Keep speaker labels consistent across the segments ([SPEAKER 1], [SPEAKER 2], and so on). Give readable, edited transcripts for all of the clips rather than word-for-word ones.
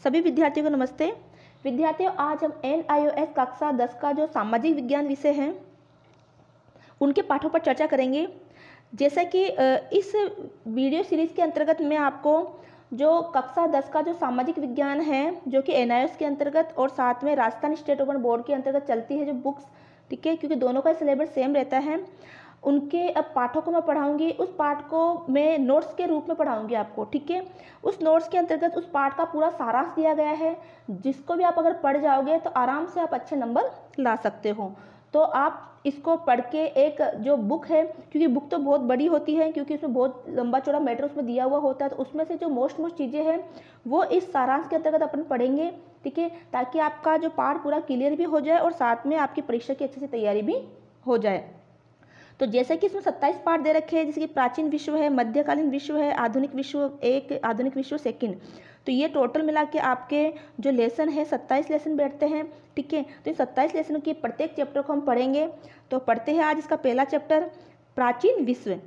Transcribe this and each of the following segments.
[SPEAKER 1] सभी विद्यार्थियों को नमस्ते। विद्यार्थियों, आज हम NIOS कक्षा 10 का जो सामाजिक विज्ञान विषय है उनके पाठों पर चर्चा करेंगे। जैसा कि इस वीडियो सीरीज के अंतर्गत मैं आपको जो कक्षा 10 का जो सामाजिक विज्ञान है जो कि NIOS के अंतर्गत और साथ में राजस्थान स्टेट ओपन बोर्ड के अंतर्गत चलती है जो बुक्स, ठीक है, क्योंकि दोनों का सिलेबस सेम रहता है, उनके अब पाठों को मैं पढ़ाऊंगी। उस पाठ को मैं नोट्स के रूप में पढ़ाऊंगी आपको, ठीक है। उस नोट्स के अंतर्गत उस पाठ का पूरा सारांश दिया गया है, जिसको भी आप अगर पढ़ जाओगे तो आराम से आप अच्छे नंबर ला सकते हो। तो आप इसको पढ़ के एक जो बुक है, क्योंकि बुक तो बहुत बड़ी होती है, क्योंकि उसमें बहुत लंबा चौड़ा मैटर उसमें दिया हुआ होता है, तो उसमें से जो मोस्ट चीज़ें हैं वो इस सारांश के अंतर्गत अपन पढ़ेंगे, ठीक है, ताकि आपका जो पाठ पूरा क्लियर भी हो जाए और साथ में आपकी परीक्षा की अच्छे से तैयारी भी हो जाए। तो जैसे कि इसमें 27 पार्ट दे रखे हैं, जैसे कि प्राचीन विश्व है, मध्यकालीन विश्व है, आधुनिक विश्व 1, आधुनिक विश्व 2, तो ये टोटल मिला के आपके जो लेसन है 27 लेसन बैठते हैं, ठीक है। तो इन 27 लेसनों की प्रत्येक चैप्टर को हम पढ़ेंगे। तो पढ़ते हैं आज इसका पहला चैप्टर, प्राचीन विश्व।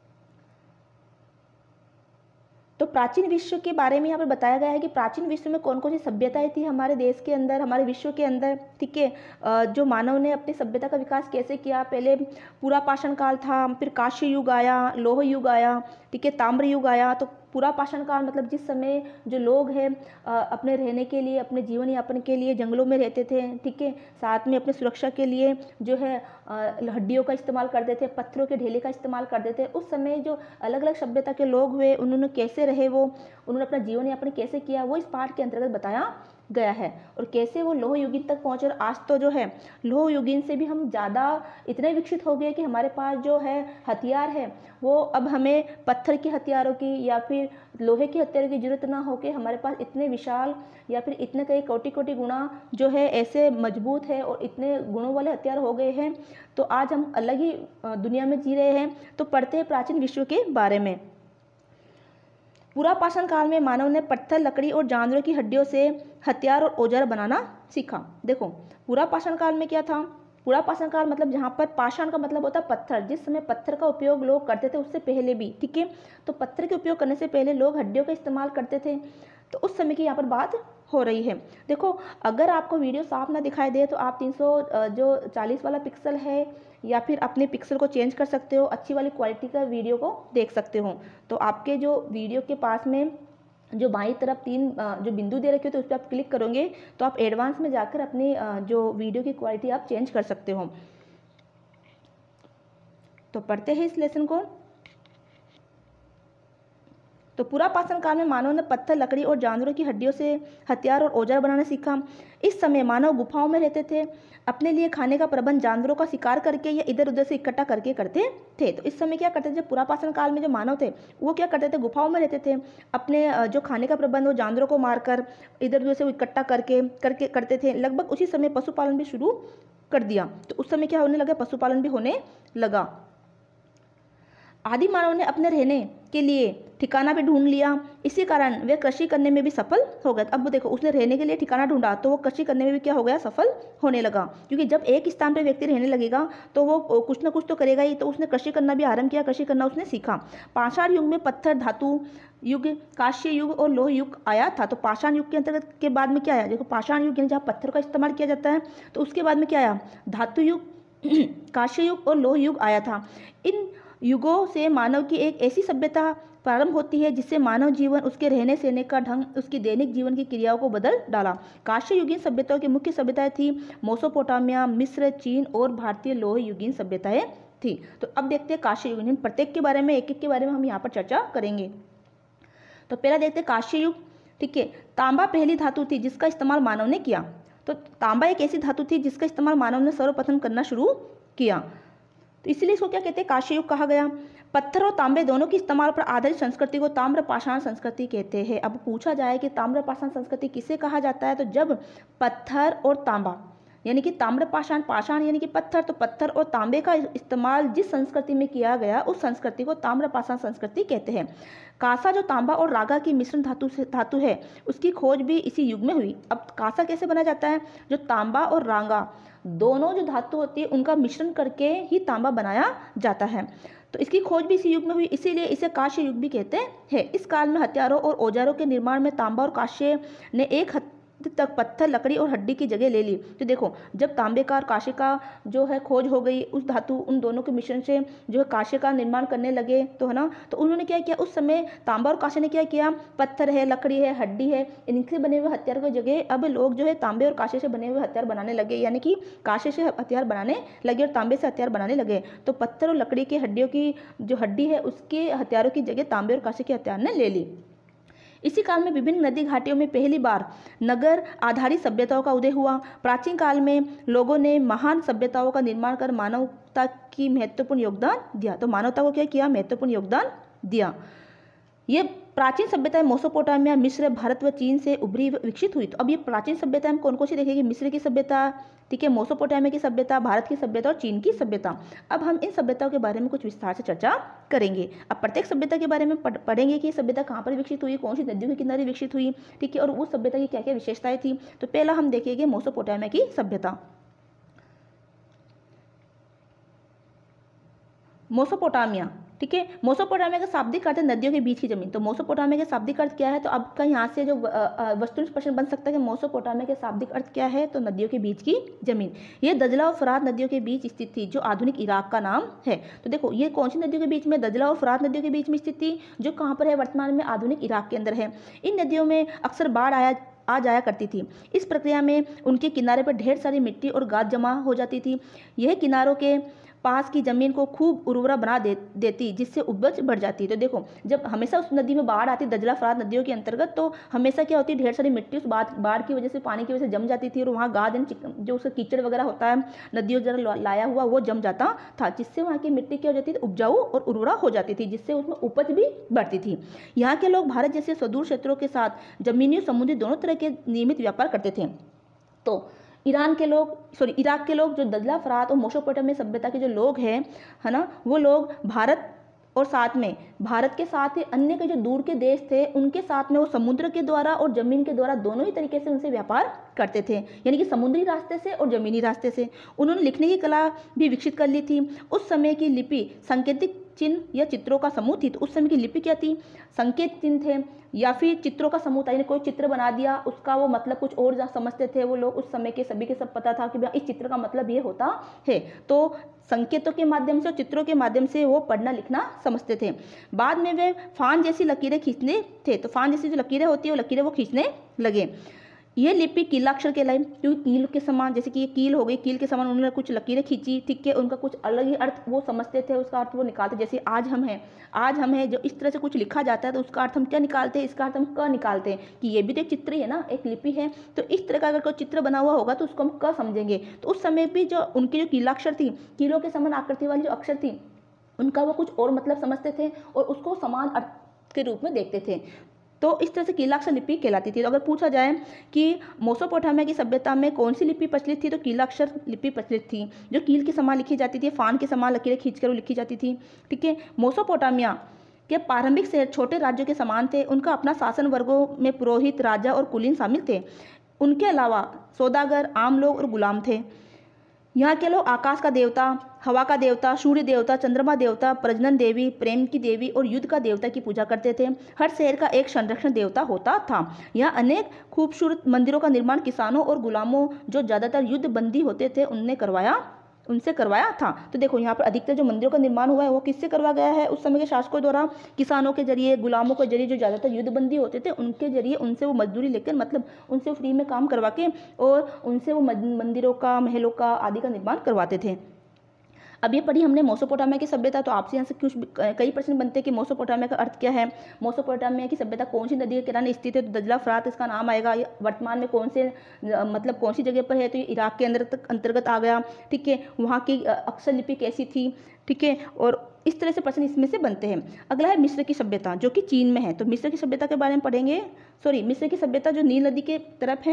[SPEAKER 1] तो प्राचीन विश्व के बारे में यहाँ पर बताया गया है कि प्राचीन विश्व में कौन कौन सी सभ्यताएं थी हमारे देश के अंदर, हमारे विश्व के अंदर, ठीक है। जो मानव ने अपनी सभ्यता का विकास कैसे किया, पहले पूरा पाषाण काल था, फिर कांस्य युग आया, लोह युग आया, ठीक है, ताम्र युग आया। तो पूरा पाषाण काल मतलब जिस समय जो लोग हैं अपने रहने के लिए, अपने जीवन यापन के लिए जंगलों में रहते थे, ठीक है, साथ में अपने सुरक्षा के लिए जो है हड्डियों का इस्तेमाल करते थे, पत्थरों के ढेले का इस्तेमाल करते थे। उस समय जो अलग अलग सभ्यता के लोग हुए, उन्होंने कैसे रहे, वो उन्होंने अपना जीवन यापन कैसे किया, वो इस पाठ के अंतर्गत बताया गया है। और कैसे वो लोह युगीन तक पहुंचे। और आज तो जो है लोह युगीन से भी हम ज़्यादा इतने विकसित हो गए कि हमारे पास जो है हथियार है वो अब हमें पत्थर के हथियारों की या फिर लोहे के हथियारों की जरूरत ना हो के हमारे पास इतने विशाल या फिर इतने कई कोटि कोटि गुना जो है ऐसे मजबूत है और इतने गुणों वाले हथियार हो गए हैं। तो आज हम अलग ही दुनिया में जी रहे हैं। तो पढ़ते हैं प्राचीन विश्व के बारे में। पूरा पाषाण काल में मानव ने पत्थर, लकड़ी और जानवरों की हड्डियों से हथियार और औजार बनाना सीखा। देखो पूरा पाषाण काल में क्या था, पूरा पाषाण काल मतलब जहाँ पर पाषाण का मतलब होता है पत्थर, जिस समय पत्थर का उपयोग लोग करते थे उससे पहले भी, ठीक है। तो पत्थर के उपयोग करने से पहले लोग हड्डियों का इस्तेमाल करते थे। तो उस समय की यहाँ पर बात हो रही है। देखो अगर आपको वीडियो साफ ना दिखाई दे तो आप 340 वाला पिक्सल है या फिर अपने पिक्सल को चेंज कर सकते हो, अच्छी वाली क्वालिटी का वीडियो को देख सकते हो। तो आपके जो वीडियो के पास में जो बाईं तरफ 3 जो बिंदु दे रखे हो तो उस पर आप क्लिक करोगे तो आप एडवांस में जाकर अपनी जो वीडियो की क्वालिटी आप चेंज कर सकते हो। तो पढ़ते हैं इस लेसन को। तो पूरा पाषाण काल में मानव ने पत्थर, लकड़ी और जानवरों की हड्डियों से हथियार और औजार बनाना सीखा। इस समय मानव गुफाओं में रहते थे, अपने लिए खाने का प्रबंध जानवरों का शिकार करके या इधर उधर से इकट्ठा करके करते थे। तो इस समय क्या करते थे, जब पूरा पाषाण काल में जो मानव थे वो क्या करते थे, गुफाओं में रहते थे, अपने जो खाने का प्रबंध वो जानवरों को मारकर इधर उधर से इकट्ठा करके करते थे। लगभग उसी समय पशुपालन भी शुरू कर दिया। तो उस समय क्या होने लगा, पशुपालन भी होने लगा। आदि मानव ने अपने रहने के लिए ठिकाना भी ढूंढ लिया, इसी कारण वे कृषि करने में भी सफल हो गए। अब देखो उसने रहने के लिए ठिकाना ढूंढा तो वो कृषि करने में भी क्या हो गया, सफल होने लगा। क्योंकि जब एक स्थान पर व्यक्ति रहने लगेगा तो वो कुछ ना कुछ तो करेगा ही। तो उसने कृषि करना भी आरंभ किया, कृषि करना उसने सीखा। पाषाण युग में पत्थर, धातु युग, कांस्य युग और लोह युग आया था। तो पाषाण युग के अंतर्गत के बाद में क्या आया, देखो पाषाण युग जहाँ पत्थर का इस्तेमाल किया जाता है, तो उसके बाद में क्या आया, धातु युग, कांस्य युग और लोह युग आया था। इन युगों से मानव की एक ऐसी सभ्यता प्रारंभ होती है जिससे मानव जीवन, उसके रहने सहने का ढंग, उसकी दैनिक जीवन की क्रियाओं को बदल डाला। कांस्य युगीन सभ्यताओं की मुख्य सभ्यताएं थी मेसोपोटामिया, मिस्र, चीन और भारतीय लोह युगीन सभ्यताएं थी। तो अब देखते हैं कांस्य युगीन, प्रत्येक के बारे में एक एक के बारे में हम यहाँ पर चर्चा करेंगे। तो पहला देखते हैं कांस्य युग, ठीक है। तांबा पहली धातु थी जिसका इस्तेमाल मानव ने किया। तो तांबा एक ऐसी धातु थी जिसका इस्तेमाल मानव ने सर्वप्रथम करना शुरू किया, तो इसलिए इसको क्या कहते हैं, कांस्य युग कहा गया। पत्थर और तांबे दोनों के इस्तेमाल पर आधारित संस्कृति को ताम्र पाषाण संस्कृति कहते हैं। अब पूछा जाए कि ताम्र पाषाण संस्कृति किसे कहा जाता है, तो जब पत्थर और तांबा यानी कि ताम्र पाषाण, पाषाण यानी कि पत्थर, तो पत्थर और तांबे का इस्तेमाल जिस संस्कृति में किया गया उस संस्कृति को ताम्र पाषाण संस्कृति कहते हैं। कांसा जो तांबा और रागा की मिश्रण धातु है उसकी खोज भी इसी युग में हुई। अब कांसा कैसे बना जाता है, जो तांबा और रागा दोनों जो धातु होती है उनका मिश्रण करके ही तांबा बनाया जाता है। तो इसकी खोज भी इसी युग में हुई, इसीलिए इसे कांस्य युग भी कहते हैं। इस काल में हथियारों और औजारों के निर्माण में तांबा और कांस्य ने एक हद तक पत्थर, लकड़ी और हड्डी की जगह ले ली। तो देखो, जब तांबे का और कांस्य का जो है खोज हो गई, उस धातु उन दोनों के मिश्रण से जो है कांस्य का निर्माण करने लगे, तो है ना, तो उन्होंने क्या किया, उस समय तांबा और कांस्य ने क्या किया, पत्थर है, लकड़ी है, हड्डी है, इनसे बने हुए हथियार की जगह अब लोग जो है तांबे और कांस्य से बने हुए हथियार बनाने लगे, यानी कि कांस्य से हथियार बनाने लगे और तांबे से हथियार बनाने लगे। तो पत्थर और लकड़ी की हड्डियों की जो हड्डी है उसके हथियारों की जगह तांबे और कांस्य के हथियार ने ले ली। इसी काल में विभिन्न नदी घाटियों में पहली बार नगर आधारित सभ्यताओं का उदय हुआ। प्राचीन काल में लोगों ने महान सभ्यताओं का निर्माण कर मानवता की महत्वपूर्ण योगदान दिया। तो मानवता को क्या किया, महत्वपूर्ण योगदान दिया। ये प्राचीन सभ्यताएं मेसोपोटामिया, मिस्र, भारत व चीन से उभरी विकसित हुई। तो अब ये प्राचीन सभ्यताएं हम कौन कौन सी देखेंगे, मिस्र की सभ्यता, ठीक है, मेसोपोटामिया की सभ्यता, भारत की सभ्यता और चीन की सभ्यता। अब हम इन सभ्यताओं के बारे में कुछ विस्तार से चर्चा करेंगे। अब प्रत्येक सभ्यता के बारे में पढ़ेंगे कि सभ्यता कहाँ पर विकसित हुई, कौन सी नदियों के किनारे विकसित हुई, ठीक है, और उस सभ्यता की क्या क्या विशेषताएं थी। तो पहला हम देखेंगे मेसोपोटामिया की सभ्यता। मेसोपोटामिया, ठीक है, मेसोपोटामिया का शाब्दिक अर्थ है नदियों के बीच की जमीन। तो मेसोपोटामिया का शाब्दिक अर्थ क्या है, तो अब का यहाँ से जो वस्तुनिष्ठ प्रश्न बन सकता है कि मेसोपोटामिया के शाब्दिक अर्थ क्या है, तो नदियों के बीच की जमीन। ये दजला और फरात नदियों के बीच स्थित थी, जो आधुनिक इराक का नाम है। तो देखो, ये कौन सी नदियों के बीच में, दजला और फरात नदियों के बीच में स्थित थी, जो कहाँ पर है, वर्तमान में आधुनिक इराक के अंदर है। इन नदियों में अक्सर बाढ़ आ जाया करती थी। इस प्रक्रिया में उनके किनारे पर ढेर सारी मिट्टी और गाद जमा हो जाती थी। यह किनारों के पास की जमीन को खूब उर्वरा बना देती, जिससे उपज बढ़ जाती। तो देखो, जब हमेशा उस नदी में बाढ़ आती, दजला फरात नदियों के अंतर्गत, तो हमेशा क्या होती है, ढेर सारी मिट्टी उस बाढ़ की वजह से, पानी की वजह से जम जाती थी, और वहाँ गाद जो उसका कीचड़ वगैरह होता है नदियों जरा लाया हुआ, वो जम जाता था, जिससे वहाँ की मिट्टी क्या हो जाती थी, उपजाऊ और उर्वरा हो जाती थी, जिससे उसमें उपज भी बढ़ती थी। यहाँ के लोग भारत जैसे सुदूर क्षेत्रों के साथ जमीनी और समुद्री दोनों तरह के नियमित व्यापार करते थे। तो इराक के लोग जो दजला फरात और मेसोपोटामिया सभ्यता के जो लोग हैं, है ना, वो लोग भारत और साथ में भारत के साथ ही अन्य के जो दूर के देश थे, उनके साथ में वो समुद्र के द्वारा और जमीन के द्वारा दोनों ही तरीके से उनसे व्यापार करते थे, यानी कि समुद्री रास्ते से और जमीनी रास्ते से। उन्होंने लिखने की कला भी विकसित कर ली थी। उस समय की लिपि सांकेतिक चिन्ह या चित्रों का समूह थी। तो उस समय की लिपि क्या थी, संकेत चिन्ह थे या फिर चित्रों का समूह था, यानी कोई चित्र बना दिया, उसका वो मतलब कुछ और समझते थे वो लोग। उस समय के सभी के सब पता था कि इस चित्र का मतलब ये होता है। तो संकेतों के माध्यम से और चित्रों के माध्यम से वो पढ़ना लिखना समझते थे। बाद में वे फान जैसी लकीरें खींचने थे। तो फान जैसी जो लकीरें होती है, वो लकीरें वो खींचने लगे। ये लिपि कीलाक्षर कहलाई, क्योंकि कील के समान, जैसे कि ये कील हो गई, कील के समान उन्होंने कुछ लकीरें खींची, ठीक है, उनका कुछ अलग ही अर्थ वो समझते थे, उसका अर्थ वो निकालते। जैसे आज हम हैं जो इस तरह से कुछ लिखा जाता है, तो उसका अर्थ हम क्या निकालते हैं, इसका अर्थ हम क निकालते हैं कि ये भी तो एक चित्र ही है ना, एक लिपि है। तो इस तरह का अगर कोई चित्र बना हुआ होगा तो उसको हम क समझेंगे। तो उस समय भी जो उनकी जो कीलाक्षर थी, कीलों के समान आकृति वाली जो अक्षर थी, उनका वो कुछ और मतलब समझते थे और उसको समान अर्थ के रूप में देखते थे। तो इस तरह से कीलाक्षर लिपि कहलाती थी। तो अगर पूछा जाए कि मेसोपोटामिया की सभ्यता में कौन सी लिपि प्रचलित थी, तो कीलाक्षर लिपि प्रचलित थी, जो कील के समान लिखी जाती थी, फान के समान लकीरें खींचकर वो लिखी जाती थी, ठीक है। मेसोपोटामिया के प्रारंभिक शहर छोटे राज्यों के समान थे। उनका अपना शासन वर्गों में पुरोहित, राजा और कुलीन शामिल थे। उनके अलावा सौदागर, आम लोग और गुलाम थे। यहाँ के लोग आकाश का देवता, हवा का देवता, सूर्य देवता, चंद्रमा देवता, प्रजनन देवी, प्रेम की देवी और युद्ध का देवता की पूजा करते थे। हर शहर का एक संरक्षण देवता होता था। यहाँ अनेक खूबसूरत मंदिरों का निर्माण किसानों और गुलामों, जो ज़्यादातर युद्ध बंदी होते थे, उनसे करवाया था। तो देखो, यहाँ पर अधिकतर जो मंदिरों का निर्माण हुआ है वो किससे करवाया गया है, उस समय के शासकों द्वारा, किसानों के जरिए, गुलामों के जरिए, जो ज़्यादातर युद्धबंदी होते थे उनके जरिए, उनसे वो मजदूरी लेकर, मतलब उनसे फ्री में काम करवा के और उनसे वो मंदिरों का, महलों का आदि का निर्माण करवाते थे। अब ये पढ़ी हमने मेसोपोटामिया की सभ्यता। तो आपसे यहाँ से कुछ कई प्रश्न बनते हैं कि मेसोपोटामिया का अर्थ क्या है, मेसोपोटामिया की सभ्यता कौन सी नदी के किनारे स्थित है, तो दजला फरात इसका नाम आएगा। ये वर्तमान में कौन सी जगह पर है, तो ये इराक के अंतर्गत आ गया, ठीक है। वहाँ की अक्षर लिपि कैसी थी, ठीक है, और इस तरह से प्रश्न इसमें से बनते हैं। अगला है मिस्र की सभ्यता, जो कि चीन में है। तो मिस्र की सभ्यता के बारे में पढ़ेंगे। मिस्र की सभ्यता जो नील नदी के तरफ है,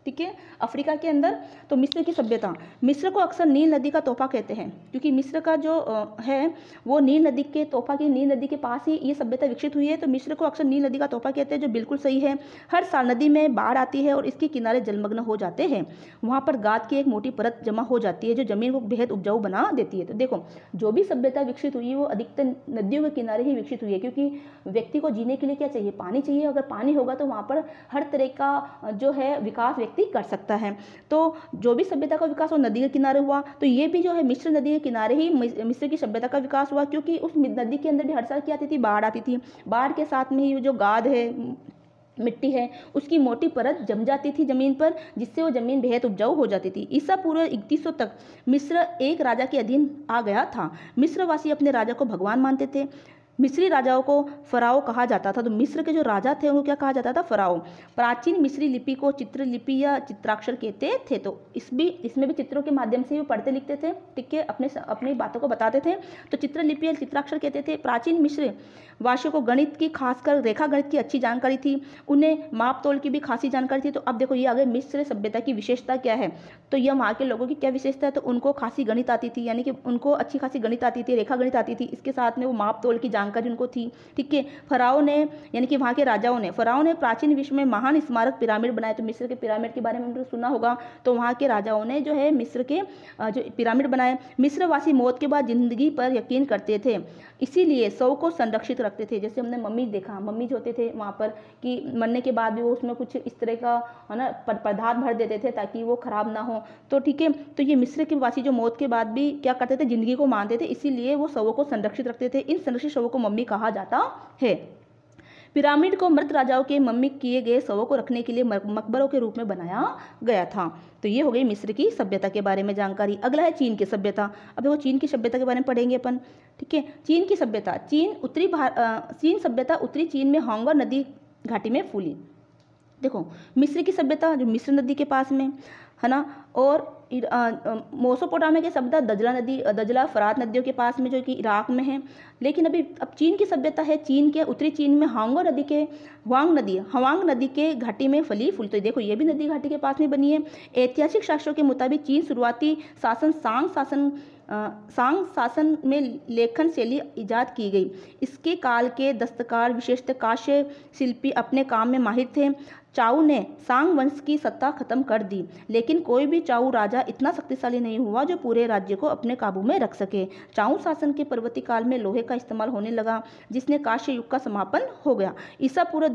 [SPEAKER 1] ठीक है, अफ्रीका के अंदर। तो मिस्र की सभ्यता, मिस्र को अक्सर नील नदी का तोहफा कहते हैं, क्योंकि मिस्र का जो है वो नील नदी के तोहफा की नील नदी के पास ही ये सभ्यता विकसित हुई है। तो मिस्र को अक्सर नील नदी का तोहफा कहते हैं, जो बिल्कुल सही है। हर साल नदी में बाढ़ आती है और इसके किनारे जलमग्न हो जाते हैं। वहाँ पर गाद की एक मोटी परत जमा हो जाती है जो जमीन को बेहद उपजाऊ बना देती है। तो देखो, जो भी सभ्यता विकसित हुई है वो अधिकतर नदियों के किनारे ही विकसित हुई है, क्योंकि व्यक्ति को जीने के लिए क्या चाहिए, पानी चाहिए। अगर पानी होगा तो वहाँ पर हर तरह का जो है विकास व्यक्ति कर सकता है। तो जो भी सभ्यता का विकास वो नदी के किनारे हुआ। तो ये भी जो है मिस्र नदी के किनारे ही मिस्र की सभ्यता का विकास हुआ, क्योंकि उस नदी के अंदर भी हर साल क्या आती थी, बाढ़ आती थी। बाढ़ के साथ में ही जो गाद है, मिट्टी है, उसकी मोटी परत जम जाती थी ज़मीन पर, जिससे वो ज़मीन बेहद उपजाऊ हो जाती थी। ईसा पूर्व 3100 तक मिस्र एक राजा के अधीन आ गया था। मिस्रवासी अपने राजा को भगवान मानते थे। मिस्री राजाओं को फराओ कहा जाता था। तो मिस्र के जो राजा थे उनको क्या कहा जाता था, फराओ। प्राचीन मिस्री लिपि को चित्रलिपि या चित्राक्षर कहते थे। तो इसमें भी चित्रों के माध्यम से वो पढ़ते लिखते थे, ठीक है, अपनी बातों को बताते थे। तो चित्रलिपि या चित्राक्षर कहते थे। प्राचीन मिस्र वासियों को गणित की, खासकर रेखा गणित की अच्छी जानकारी थी। उन्हें माप तोल की भी खासी जानकारी थी। तो अब देखो ये आगे मिस्र सभ्यता की विशेषता क्या है। तो यह वहाँ के लोगों की क्या विशेषता है, तो उनको खासी गणित आती थी, यानी कि उनको अच्छी खासी गणित आती थी, रेखा गणित आती थी। इसके साथ में वो माप तोल की जानकारी उनको थी, ठीक है। फराओ ने, यानी कि वहाँ के राजाओं ने, फराओ ने प्राचीन विश्व में महान स्मारक पिरामिड बनाए। तो मिस्र के पिरामिड के बारे में हमने सुना होगा। तो वहाँ के राजाओं ने जो है मिस्र के जो पिरामिड बनाए। मिस्रवासी मौत के बाद जिंदगी पर यकीन करते थे, इसीलिए शव को संरक्षित रखते थे। जैसे हमने मम्मी देखा, मम्मी जो होते थे वहाँ पर कि मरने के बाद भी वो उसमें कुछ इस तरह का है ना पदार्थ भर देते थे ताकि वो खराब ना हो। तो ठीक है, तो ये मिस्र के वासी जो मौत के बाद भी क्या करते थे, जिंदगी को मानते थे, इसीलिए वो शवों को संरक्षित रखते थे। इन संरक्षित शवों को मम्मी कहा जाता है। पिरामिड को मृत राजाओं के मम्मी किए गए शवों को रखने के लिए मकबरों के रूप में बनाया गया था। तो ये हो गई मिस्र की सभ्यता के बारे में जानकारी। अगला है चीन की सभ्यता। अब देखो चीन की सभ्यता के बारे में पढ़ेंगे अपन, ठीक है। चीन की सभ्यता, चीन सभ्यता उत्तरी चीन में होंगर नदी घाटी में फूली। देखो मिस्र की सभ्यता जो मिस्र नदी के पास में है ना, और मोसोपोटामिया की सभ्यता दजला फरात नदियों के पास में जो कि इराक में है। लेकिन अब चीन की सभ्यता है चीन के उत्तरी चीन में हवांग नदी के घाटी में फली फूल। तो देखो ये भी नदी घाटी के पास में बनी है। ऐतिहासिक शास्त्रों के मुताबिक चीन शुरुआती सांग शासन में लेखन शैली ईजाद की गई। इसके काल के दस्तकार विशेषतः कांस्य शिल्पी अपने काम में माहिर थे। चाऊ ने सांग वंश की सत्ता खत्म कर दी, लेकिन कोई भी चाऊ राजा इतना शक्तिशाली नहीं हुआ जो पूरे राज्य को अपने काबू में रख सके। चाऊ शासन के परवर्ती काल में लोहे का इस्तेमाल होने लगा, जिसने कांस्य युग का समापन हो गया। ईसा पूर्व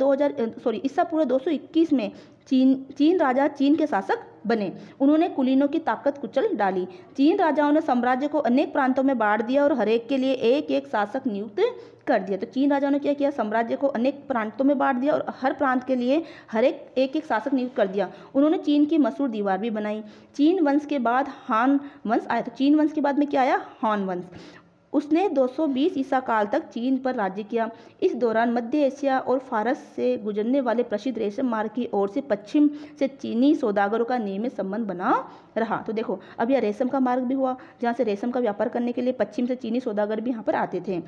[SPEAKER 1] 221 में चीन राजा चीन के शासक बने। उन्होंने कुलीनों की ताकत कुचल डाली। चीन राजाओं ने साम्राज्य को अनेक प्रांतों में बांट दिया और हरेक के लिए एक एक शासक नियुक्त कर दिया। तो चीन राजाओं ने क्या किया, साम्राज्य को अनेक प्रांतों में बांट दिया और हर प्रांत के लिए एक एक शासक नियुक्त कर दिया। उन्होंने चीन की मशहूर दीवार भी बनाई। चीन वंश के बाद हान वंश आया। तो चीन वंश के बाद में क्या आया, हान वंश। उसने 220 ईसा काल तक चीन पर राज्य किया। इस दौरान मध्य एशिया और फारस से गुजरने वाले प्रसिद्ध रेशम मार्ग की ओर से पश्चिम से चीनी सौदागरों का नियमित संबंध बना रहा। तो देखो अब यह रेशम का मार्ग भी हुआ, जहाँ से रेशम का व्यापार करने के लिए पश्चिम से चीनी सौदागर भी यहाँ पर आते थे।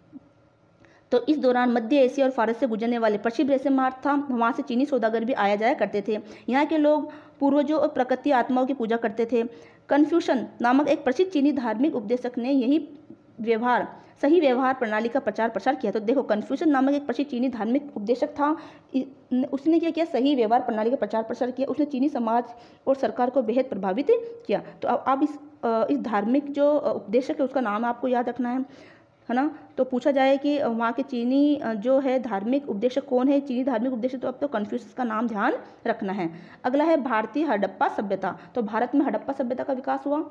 [SPEAKER 1] तो इस दौरान मध्य एशिया और फारस से गुजरने वाले प्रसिद्ध रेशम मार्ग था, वहाँ से चीनी सौदागर भी आया जाया करते थे। यहाँ के लोग पूर्वजों और प्रकृति आत्माओं की पूजा करते थे। कन्फ्यूशन नामक एक प्रसिद्ध चीनी धार्मिक उपदेशक ने सही व्यवहार प्रणाली का प्रचार प्रसार किया। तो देखो कन्फ्यूशन नामक एक प्रसिद्ध चीनी धार्मिक उपदेशक था, उसने क्या किया, सही व्यवहार प्रणाली का प्रचार प्रसार किया। उसने चीनी समाज और सरकार को बेहद प्रभावित किया। तो अब इस धार्मिक जो उपदेशक है उसका नाम आपको याद रखना है ना। तो पूछा जाए कि वहाँ के चीनी जो है धार्मिक उपदेशक कौन है, चीनी धार्मिक उपदेशक, तो अब तो कन्फ्यूशस का नाम ध्यान रखना है। अगला है भारतीय हड़प्पा सभ्यता। तो भारत में हड़प्पा सभ्यता का विकास हुआ।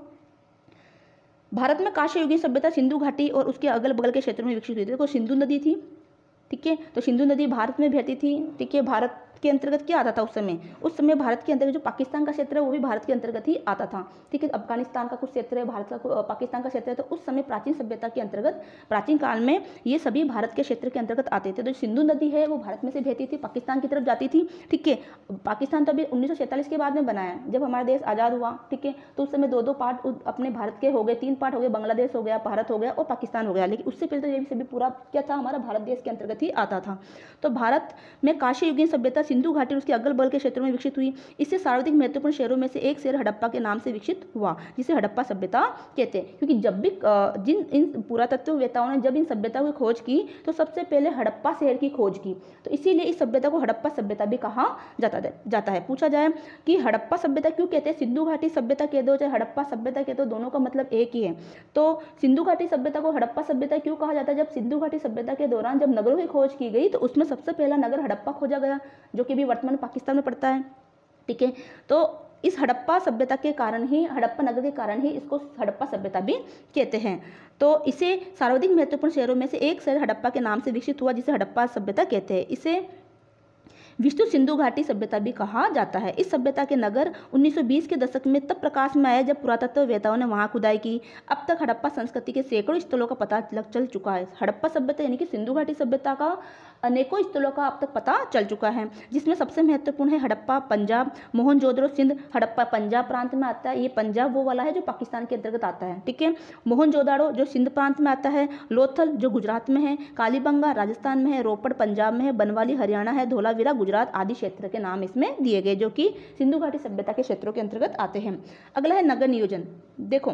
[SPEAKER 1] भारत में कांस्य युगीन सभ्यता सिंधु घाटी और उसके अगल बगल के क्षेत्रों में विकसित हुई थी। देखो सिंधु नदी थी, ठीक है, तो सिंधु नदी भारत में बहती थी, ठीक है। भारत के अंतर्गत क्या आता था उस समय भारत के अंतर्गत जो पाकिस्तान का क्षेत्र है वो भी भारत के अंतर्गत ही आता था, ठीक है। अफगानिस्तान का कुछ क्षेत्र है, भारत का पाकिस्तान का क्षेत्र है। तो उस समय प्राचीन सभ्यता के अंतर्गत, प्राचीन काल में ये सभी भारत के क्षेत्र के अंतर्गत आते थे। तो सिंधु नदी है वो भारत में से बहती थी, पाकिस्तान की तरफ जाती थी, ठीक है। पाकिस्तान तो अभी 1947 के बाद में बना है, जब हमारा देश आज़ाद हुआ, ठीक है। तो उस समय दो पार्ट अपने भारत के हो गए, 3 पार्ट हो गए, बांग्लादेश हो गया, भारत हो गया और पाकिस्तान हो गया। लेकिन उससे पहले तो ये सभी पूरा क्या था, हमारा भारत देश के अंतर्गत ही आता था। तो भारत में कांस्य युगीन सभ्यता सिंधु घाटी और उसके अगल बगल के क्षेत्रों में विकसित हुई। इससे सर्वाधिक महत्वपूर्ण शहरों में से एक शहर हड़प्पा के नाम से विकसित हुआ, जिसे हड़प्पा सभ्यता कहते हैं। क्योंकि जब भी जिन इन पुरातत्ववेत्ताओं ने जब इन सभ्यता की खोज की तो सबसे पहले हड़प्पा शहर की खोज की, तो इसीलिए इस सभ्यता को हड़प्पा सभ्यता भी कहा जाता है। पूछा जाए कि हड़प्पा सभ्यता क्यों कहते हैं, सिंधु घाटी सभ्यता कह दो चाहे हड़प्पा सभ्यता कह दो, दोनों का मतलब एक ही है। तो सिंधु घाटी सभ्यता को हड़प्पा सभ्यता क्यों कहा जाता है, जब सिंधु घाटी सभ्यता के दौरान जब नगरों की खोज की गई तो उसमें सबसे पहला नगर हड़प्पा खोजा गया, जो कि भी वर्तमान पाकिस्तान में पड़ता है। ठीक है, तो इस हड़प्पा सभ्यता के कारण ही, हड़प्पा नगर के कारण ही इसको हड़प्पा सभ्यता भी कहते हैं। तो इसे सर्वाधिक महत्वपूर्ण शहरों में से एक शहर हड़प्पा के नाम से विकसित हुआ, जिसे हड़प्पा सभ्यता कहते हैं। इसे विष्णु सिंधु घाटी सभ्यता भी कहा जाता है। इस सभ्यता के नगर 1920 के दशक में तब प्रकाश में आए जब पुरातत्ववेत्ताओं ने वहां खुदाई की। अब तक हड़प्पा संस्कृति के सैकड़ों स्थलों का पता चल चुका है। हड़प्पा सभ्यता यानी कि सिंधु घाटी सभ्यता का अनेकों स्थलों का अब तक पता चल चुका है, जिसमें सबसे महत्वपूर्ण है हड़प्पा पंजाब, मोहनजोदड़ो सिंध। हड़प्पा पंजाब प्रांत में आता है, ये पंजाब वो वाला है जो पाकिस्तान के अंतर्गत आता है। ठीक है, मोहनजोदड़ो जो सिंध प्रांत में आता है, लोथल जो गुजरात में है, कालीबंगा राजस्थान में है, रोपड़ पंजाब में है, बनवाली हरियाणा है, धोलावीरा गुजरात आदि क्षेत्र के नाम इसमें दिए गए, जो कि सिंधु घाटी सभ्यता के क्षेत्रों के अंतर्गत आते हैं। अगला है नगर नियोजन। देखो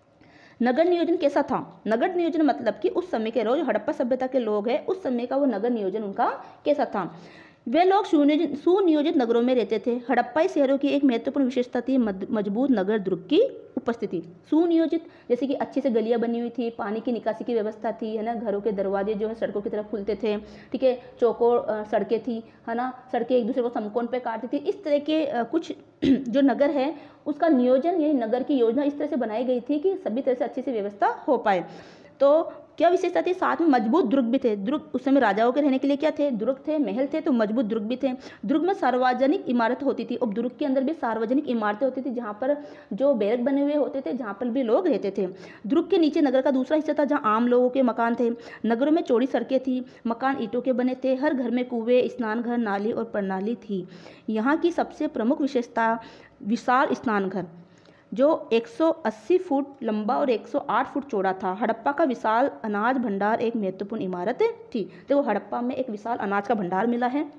[SPEAKER 1] नगर नियोजन कैसा था। नगर नियोजन मतलब कि उस समय के जो हड़प्पा सभ्यता के लोग हैं उस समय का वो नगर नियोजन उनका कैसा था। वे लोग सुनियोजित नगरों में रहते थे। हड़प्पाई शहरों की एक महत्वपूर्ण विशेषता थी मजबूत नगर दुर्ग की उपस्थिति। सुनियोजित जैसे कि अच्छी से गलियां बनी हुई थी, पानी की निकासी की व्यवस्था थी, है ना, घरों के दरवाजे जो है सड़कों की तरफ खुलते थे। ठीक है, चौकोर सड़कें थी, है ना, सड़कें एक दूसरे को समकोण पे काटती थी। इस तरह के कुछ जो नगर है उसका नियोजन यानी नगर की योजना इस तरह से बनाई गई थी कि सभी तरह से अच्छी से व्यवस्था हो पाए। तो क्या विशेषता थी, साथ में मजबूत दुर्ग भी थे। दुर्ग उस समय राजाओं के रहने के लिए क्या थे, दुर्ग थे, महल थे, तो मजबूत दुर्ग भी थे। दुर्ग में सार्वजनिक इमारत होती थी और दुर्ग के अंदर भी सार्वजनिक इमारतें होती थी, जहाँ पर जो बैरक बने हुए होते थे, जहाँ पर भी लोग रहते थे। दुर्ग के नीचे नगर का दूसरा हिस्सा था, जहाँ आम लोगों के मकान थे। नगरों में चौड़ी सड़कें थी, मकान ईंटों के बने थे, हर घर में कुएं, स्नानघर, नाली और प्रणाली थी। यहाँ की सबसे प्रमुख विशेषता विशाल स्नानघर जो 180 फुट लंबा और 108 फुट चौड़ा था। हड़प्पा का विशाल अनाज भंडार एक महत्वपूर्ण इमारत थी। देखो हड़प्पा में एक विशाल अनाज का भंडार मिला है,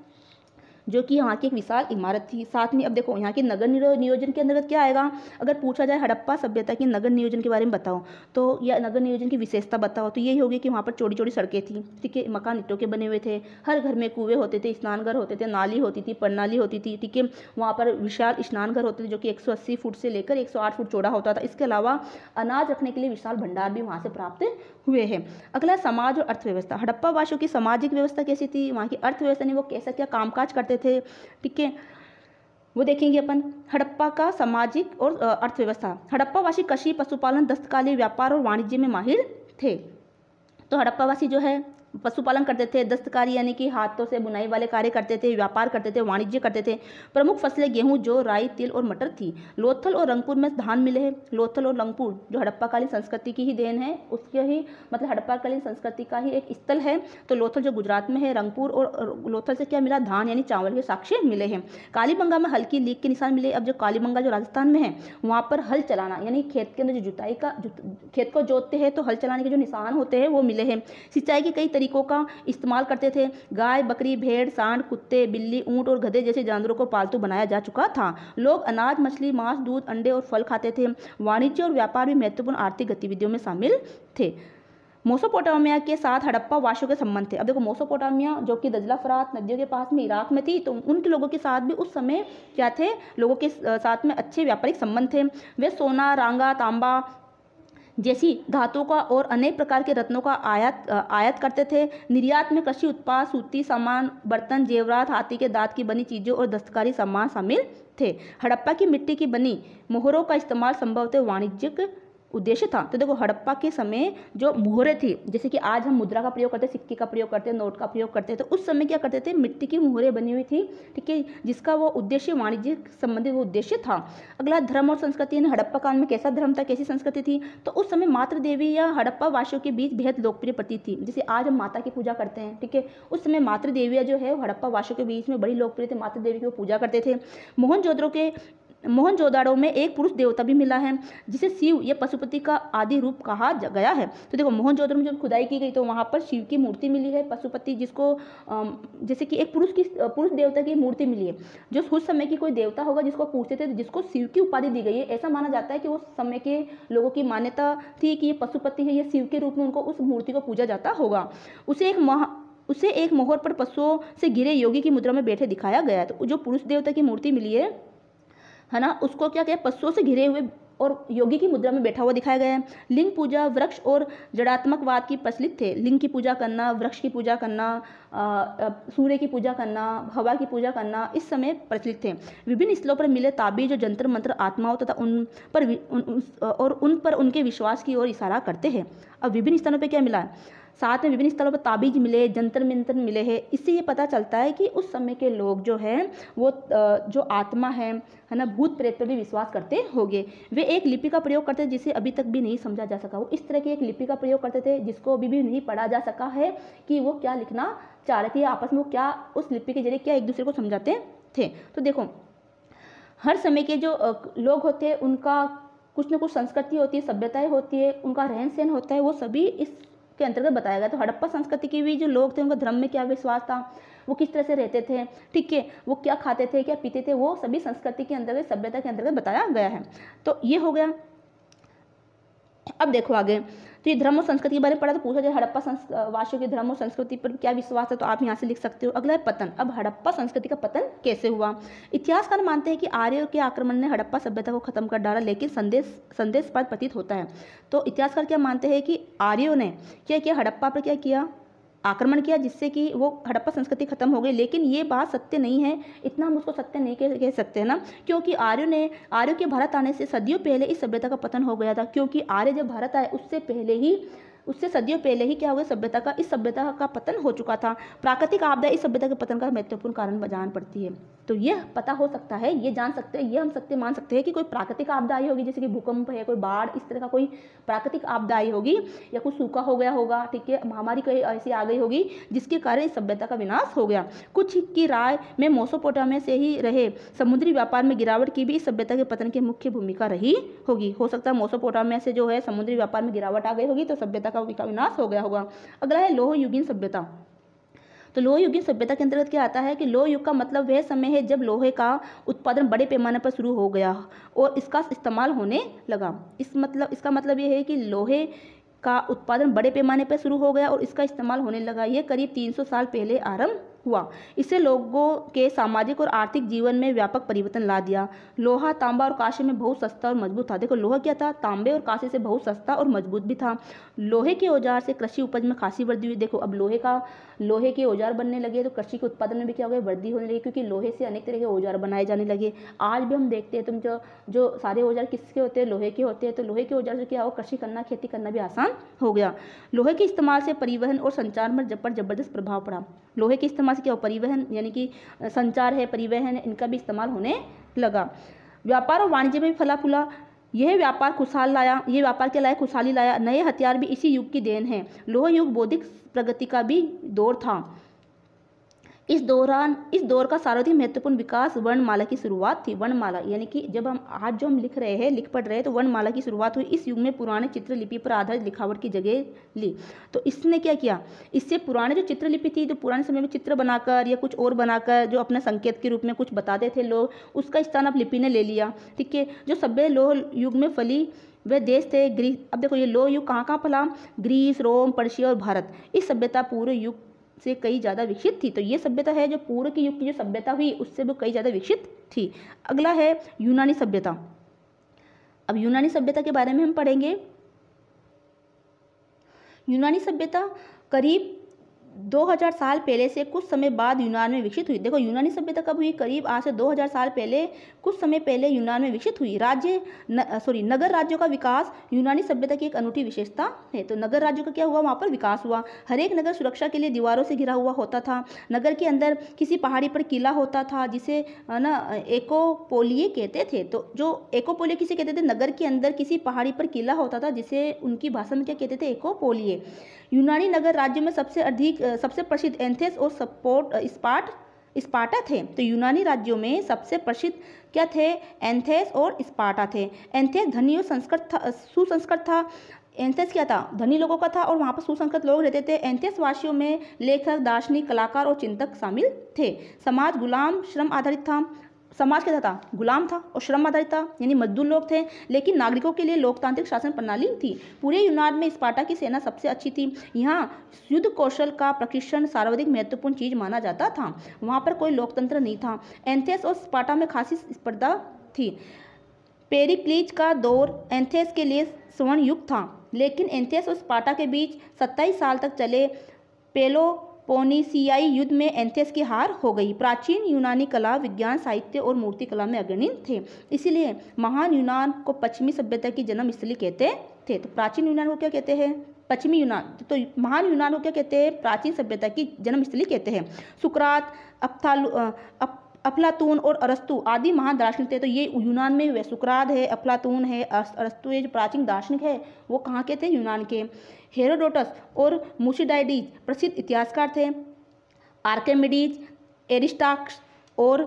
[SPEAKER 1] जो कि यहाँ की एक विशाल इमारत थी। साथ में अब देखो यहाँ की नगर नियोजन के अंतर्गत क्या आएगा, अगर पूछा जाए हड़प्पा सभ्यता की नगर नियोजन के बारे में बताओ तो या नगर नियोजन की विशेषता बताओ तो यही होगी कि वहाँ पर चौड़ी चौड़ी सड़कें थी। ठीक है, मकान ईंटों के बने हुए थे, हर घर में कुएं होते थे, स्नानघर होते थे, नाली होती थी, प्रणाली होती थी। ठीक है, वहाँ पर विशाल स्नानघर होते थे जो कि 180 फुट से लेकर 108 फुट चौड़ा होता था। इसके अलावा अनाज रखने के लिए विशाल भंडार भी वहाँ से प्राप्त हुए हैं। अगला समाज और अर्थव्यवस्था। हड़प्पा वासियों की सामाजिक व्यवस्था कैसी थी, वहाँ की अर्थव्यवस्था नहीं वो कैसा क्या कामकाज करते थे। ठीक है, वो देखेंगे अपन। हड़प्पा का सामाजिक और अर्थव्यवस्था। हड़प्पावासी कृषि, पशुपालन, दस्तकारी, व्यापार और वाणिज्य में माहिर थे। तो हड़प्पावासी जो है पशुपालन करते थे, दस्तकारी यानी कि हाथों से बुनाई वाले कार्य करते थे, व्यापार करते थे, वाणिज्य करते थे। प्रमुख फसलें गेहूं, जौ, राई, तिल और मटर थी। लोथल और रंगपुर में धान मिले हैं। लोथल और रंगपुर जो हड़प्पाकालीन संस्कृति की ही देन है, उसके ही मतलब हड़प्पाकालीन संस्कृति का ही एक स्थल है। तो लोथल जो गुजरात में है, रंगपुर और लोथल से क्या मिला, धान यानी चावल के साक्ष्य मिले हैं। कालीबंगा में हल की लीक के निशान मिले। अब जो कालीबंगा जो राजस्थान में है वहाँ पर हल चलाना यानी खेत के अंदर जो जुताई का खेत को जोतते हैं तो हल चलाने के जो निशान होते हैं वो मिले हैं। सिंचाई के कई तरीकों का इस्तेमाल करते थे। गाय, बकरी, भेड़, सांड, कुत्ते, बिल्ली, ऊंट और गधे जैसे जानवरों को पालतू बनाया जा चुका था। लोग अनाज, मछली, मांस, दूध, अंडे और फल खाते थे। वाणिज्य और व्यापार भी महत्वपूर्ण आर्थिक गतिविधियों में शामिल थे। मेसोपोटामिया के साथ हड़प्पा वासियों के संबंध थे। अब देखो मेसोपोटामिया जो कि दजला फरात नदियों के पास में इराक में थी, तो उनके लोगों के साथ भी उस समय क्या थे, लोगों के साथ में अच्छे व्यापारिक संबंध थे। वे सोना, रांगा, तांबा जैसी धातुओं का और अनेक प्रकार के रत्नों का आयात करते थे। निर्यात में कृषि उत्पाद, सूती सामान, बर्तन, जेवरात, हाथी के दांत की बनी चीज़ों और दस्तकारी सामान शामिल थे। हड़प्पा की मिट्टी की बनी मोहरों का इस्तेमाल संभवतः वाणिज्यिक उद्देश्य था। तो देखो हड़प्पा के समय जो मोहरें थी, जैसे कि आज हम मुद्रा का प्रयोग करते हैं, सिक्के का प्रयोग करते हैं, नोट का प्रयोग करते हैं, तो उस समय क्या करते थे, मिट्टी की मोहरें बनी हुई थी। ठीक है, जिसका वो उद्देश्य वाणिज्य संबंधित वो उद्देश्य था। अगला धर्म और संस्कृति। हड़प्पा काल में कैसा धर्म था, कैसी संस्कृति थी, तो उस समय मातृ देवी या हड़प्पा वासियों के बीच बेहद लोकप्रिय प्रतीक थी। जैसे आज हम माता की पूजा करते हैं, ठीक है, उस समय मातृ देवियाँ जो है हड़प्पा वासियों के बीच में बड़ी लोकप्रिय थे। मातृ देवी की वो पूजा करते थे। मोहनजोदड़ो के मोहनजोदाड़ो में एक पुरुष देवता भी मिला है जिसे शिव या पशुपति का आदि रूप कहा गया है। तो देखो मोहनजोदड़ो में जब खुदाई की गई तो वहाँ पर शिव की मूर्ति मिली है, पशुपति जिसको जैसे कि एक पुरुष देवता की मूर्ति मिली है, जो उस समय की कोई देवता होगा जिसको पूछते थे, जिसको शिव की उपाधि दी गई है। ऐसा माना जाता है कि उस समय के लोगों की मान्यता थी कि ये पशुपति है, ये शिव के रूप में उनको उस मूर्ति को पूजा जाता होगा। उसे एक मोहर पर पशुओं से घिरे योगी की मुद्रा में बैठे दिखाया गया है। तो जो पुरुष देवता की मूर्ति मिली है ना, उसको क्या किया, पशुओं से घिरे हुए और योगी की मुद्रा में बैठा हुआ दिखाया गया है। लिंग पूजा, वृक्ष और जड़ात्मकवाद की प्रचलित थे। लिंग की पूजा करना, वृक्ष की पूजा करना, सूर्य की पूजा करना, हवा की पूजा करना इस समय प्रचलित थे। विभिन्न स्थलों पर मिले ताबीज, जंतर मंत्र आत्माओं तथा उन पर उनके विश्वास की ओर इशारा करते हैं। अब विभिन्न स्थानों पर क्या मिला है, साथ में विभिन्न स्थलों पर ताबीज मिले, जंतर मंत्र मिले हैं। इससे ये पता चलता है कि उस समय के लोग जो हैं वो जो आत्मा है ना, भूत प्रेत पर भी विश्वास करते होंगे। वे एक लिपि का प्रयोग करते थे जिसे अभी तक भी नहीं समझा जा सका। वो इस तरह की एक लिपि का प्रयोग करते थे जिसको अभी भी नहीं पढ़ा जा सका है कि वो क्या लिखना चाह रहे थे, आपस में वो क्या उस लिपि के जरिए क्या एक दूसरे को समझाते थे। तो देखो हर समय के जो लोग होते हैं उनका कुछ न कुछ संस्कृति होती है, सभ्यताएँ होती है, उनका रहन सहन होता है, वो सभी इस के अंतर्गत बताया गया। तो हड़प्पा संस्कृति के भी जो लोग थे उनका धर्म में क्या विश्वास था, वो किस तरह से रहते थे, ठीक है, वो क्या खाते थे, क्या पीते थे, वो सभी संस्कृति के अंतर्गत, सभ्यता के अंतर्गत बताया गया है। तो ये हो गया। अब देखो आगे, तो ये धर्म और संस्कृति के बारे में पढ़ा, तो पूछा जाए हड़प्पा वासियों के धर्म और संस्कृति पर क्या विश्वास है, तो आप यहाँ से लिख सकते हो। अगला है पतन। अब हड़प्पा संस्कृति का पतन कैसे हुआ। इतिहासकार मानते हैं कि आर्यों के आक्रमण ने हड़प्पा सभ्यता को खत्म कर डाला, लेकिन संदेशपात प्रतीत होता है। तो इतिहासकार क्या मानते हैं कि आर्यों ने क्या किया, हड़प्पा पर क्या किया, आक्रमण किया, जिससे कि वो हड़प्पा संस्कृति खत्म हो गई। लेकिन ये बात सत्य नहीं है, इतना हम उसको सत्य नहीं कह सकते हैं ना, क्योंकि आर्यों के भारत आने से सदियों पहले इस सभ्यता का पतन हो गया था। क्योंकि आर्य जब भारत आए उससे सदियों पहले ही क्या हो गया, इस सभ्यता का पतन हो चुका था। प्राकृतिक आपदा इस सभ्यता के पतन का महत्वपूर्ण कारण जान पड़ती है। तो यह पता हो सकता है, ये जान सकते हैं, ये हम सत्य मान सकते हैं कि कोई प्राकृतिक आपदा आई होगी, जैसे कि भूकंप है, कोई बाढ़, इस तरह का कोई प्राकृतिक आपदा आई होगी, या कुछ सूखा हो गया होगा, ठीक है, महामारी कोई ऐसी आ गई होगी जिसके कारण इस सभ्यता का विनाश हो गया। कुछ की राय में मेसोपोटामिया से ही रहे समुद्री व्यापार में गिरावट की भी इस सभ्यता के पतन की मुख्य भूमिका रही होगी। हो सकता है मेसोपोटामिया से जो है समुद्री व्यापार में गिरावट आ गई होगी, तो सभ्यता का विनाश हो गया होगा। अगला है लोह युगीन सभ्यता। तो लोह युगीन सभ्यता के अंतर्गत क्या आता है कि लोह युग का मतलब वह समय है जब लोहे का उत्पादन बड़े पैमाने पर शुरू हो गया और इसका इस्तेमाल होने लगा। इसका मतलब यह है कि लोहे का उत्पादन बड़े पैमाने पर शुरू हो गया और इसका इस्तेमाल होने लगा। यह करीब 300 साल पहले आरंभ हुआ। इससे लोगों के सामाजिक और आर्थिक जीवन में व्यापक परिवर्तन ला दिया। लोहा, तांबा और कांसे में बहुत सस्ता और मजबूत था। देखो लोहा क्या था, तांबे और कांसे से बहुत सस्ता और मजबूत भी था। लोहे के औजार से कृषि उपज में खासी वृद्धि हुई। देखो अब लोहे के औजार बनने लगे तो कृषि के उत्पादन में भी क्या हो गया, वृद्धि होने लगी, क्योंकि लोहे से अनेक तरह के औजार बनाए जाने लगे। आज भी हम देखते हैं, तुम जो सारे औजार किसके होते हैं, लोहे के होते हैं। तो लोहे के औजार से क्या हो, कृषि करना, खेती करना भी आसान हो गया। लोहे के इस्तेमाल से परिवहन और संचार में जबरदस्त प्रभाव पड़ा। लोहे के इस्तेमाल से क्या हो, परिवहन यानी कि संचार है, परिवहन है, इनका भी इस्तेमाल होने लगा। व्यापार और वाणिज्य में भी फला फूला। यह व्यापार क्या लाया, खुशहाली लाया। नए हथियार भी इसी युग की देन है। लोह युग बौद्धिक प्रगति का भी दौर था। इस दौर का सर्वाधिक महत्वपूर्ण विकास वर्णमाला की शुरुआत थी। वर्णमाला यानी कि जब हम लिख पढ़ रहे हैं तो वर्णमाला की शुरुआत हुई। इस युग में पुराने चित्रलिपि पर आधारित लिखावट की जगह ली। तो इसने क्या किया, इससे पुराने जो चित्रलिपि थी, जो पुराने समय में चित्र बनाकर या कुछ और बनाकर जो अपने संकेत के रूप में कुछ बताते थे लोग, उसका स्थान अब लिपि ने ले लिया। ठीक है, जो सभ्य लोह युग में फली वह देश थे ग्रीस। अब देखो ये लोह युग कहाँ फला, ग्रीस, रोम, पर्शिया और भारत। इस सभ्यता पूरे युग से कई ज़्यादा विकसित थी। तो ये सभ्यता है जो पूर्व के युग की जो सभ्यता हुई उससे वो कई ज़्यादा विकसित थी। अगला है यूनानी सभ्यता। अब यूनानी सभ्यता के बारे में हम पढ़ेंगे। यूनानी सभ्यता करीब 2000 साल पहले से कुछ समय बाद यूनान में विकसित हुई। देखो यूनानी सभ्यता कब हुई, करीब आज से 2000 साल पहले, कुछ समय पहले यूनान में विकसित हुई। नगर राज्यों का विकास यूनानी सभ्यता की एक अनूठी विशेषता है। तो नगर राज्यों का क्या हुआ, वहाँ पर विकास हुआ। हर एक नगर सुरक्षा के लिए दीवारों से घिरा हुआ होता था। नगर के अंदर किसी पहाड़ी पर किला होता था जिसे एकोपोलिये कहते थे। तो जो एकोपोलिये किसे कहते थे, नगर के अंदर किसी पहाड़ी पर किला होता था जिसे उनकी भाषा में क्या कहते थे, एकोपोलिये। यूनानी नगर राज्य में सबसे प्रसिद्ध एथेंस और स्पार्ट स्पार्टा थे। तो यूनानी राज्यों में सबसे प्रसिद्ध क्या थे? एथेंस और स्पार्टा थे। एथेंस धनी और सुसंस्कृत था। एथेंस क्या था? धनी लोगों का था और वहाँ पर सुसंस्कृत लोग रहते थे। एथेंस वासियों में लेखक, दार्शनिक, कलाकार और चिंतक शामिल थे। समाज गुलाम श्रम आधारित था। समाज क्या था? गुलाम था और श्रम आधारित था, यानी मजदूर लोग थे, लेकिन नागरिकों के लिए लोकतांत्रिक शासन प्रणाली थी। पूरे यूनान में स्पार्टा की सेना सबसे अच्छी थी। यहाँ युद्ध कौशल का प्रशिक्षण सर्वाधिक महत्वपूर्ण चीज माना जाता था। वहाँ पर कोई लोकतंत्र नहीं था। एथेंस और स्पार्टा में खासी स्पर्धा थी। पेरिक्लीज का दौर एथेंस के लिए स्वर्ण युग था, लेकिन एथेंस और स्पार्टा के बीच 27 साल तक चले पेलोपोनेसियाई युद्ध में एथेंस की हार हो गई। प्राचीन यूनानी कला, विज्ञान, साहित्य और मूर्ति कला में अग्रणी थे, इसीलिए महान यूनान को पश्चिमी सभ्यता की जन्म स्थली कहते थे। तो प्राचीन यूनान को क्या कहते हैं? पश्चिमी यूनान। तो महान यूनान को क्या कहते हैं? प्राचीन सभ्यता की जन्म स्थली कहते हैं। सुकरात, अफलातून और अरस्तु आदि महान दार्शनिक थे। तो ये यूनान में हुए। सुकरात है, अफलातून है, अरस्तु, ये जो प्राचीन दार्शनिक है वो कहाँ के थे? यूनान के। हेरोडोटस और मुसिडाइडीज प्रसिद्ध इतिहासकार थे। आर्किमिडीज, एरिस्टाक्स और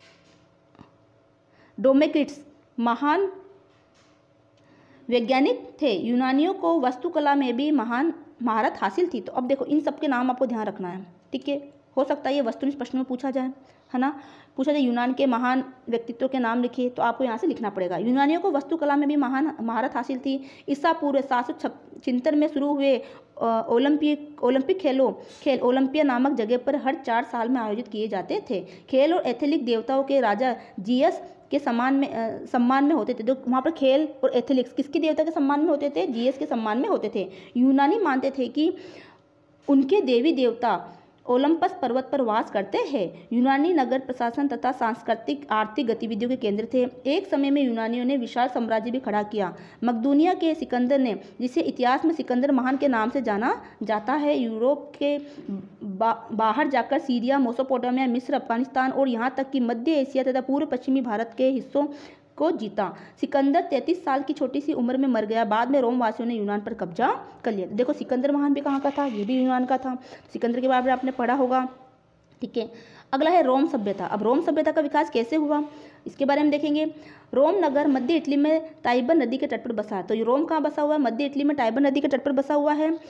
[SPEAKER 1] डोमेक्रिटस महान वैज्ञानिक थे। यूनानियों को वास्तुकला में भी महान महारत हासिल थी। तो अब देखो, इन सब के नाम आपको ध्यान रखना है, ठीक है। हो सकता है ये वस्तुनिष्ठ प्रश्न में पूछा जाए, है ना। पूछा जाए यूनान के महान व्यक्तित्व के नाम लिखिए, तो आपको यहाँ से लिखना पड़ेगा। यूनानियों को वास्तुकला में भी महान महारत हासिल थी। ईसा पूर्व 756 में शुरू हुए ओलंपिक खेल ओलंपिया नामक जगह पर हर 4 साल में आयोजित किए जाते थे। खेल और एथलेटिक देवताओं के राजा जीएस के सम्मान में होते थे। तो वहाँ पर खेल और एथलेटिक्स किसके देवता के सम्मान में होते थे? जीएस के सम्मान में होते थे। यूनानी मानते थे कि उनके देवी देवता ओलंपस पर्वत पर वास करते हैं। यूनानी नगर प्रशासन तथा सांस्कृतिक आर्थिक गतिविधियों के केंद्र थे। एक समय में यूनानियों ने विशाल साम्राज्य भी खड़ा किया। मकदूनिया के सिकंदर ने, जिसे इतिहास में सिकंदर महान के नाम से जाना जाता है, यूरोप के बाहर जाकर सीरिया, मेसोपोटामिया, मिस्र, अफगानिस्तान और यहाँ तक कि मध्य एशिया तथा पूर्व पश्चिमी भारत के हिस्सों को जीता। सिकंदर 33 साल की छोटी सी उम्र में मर गया। बाद में रोम वासियों ने यूनान पर कब्जा कर लिया। देखो, सिकंदर महान भी कहाँ का था? ये भी यूनान का था। सिकंदर के बारे में आपने पढ़ा होगा, ठीक है। अगला है रोम सभ्यता। अब रोम सभ्यता का विकास कैसे हुआ, इसके बारे में देखेंगे। रोम नगर मध्य इटली में टाइबर नदी के तट पर बसा है। तो ये रोम कहाँ बसा हुआ है? मध्य इटली में टाइबर नदी के तट पर बसा हुआ है।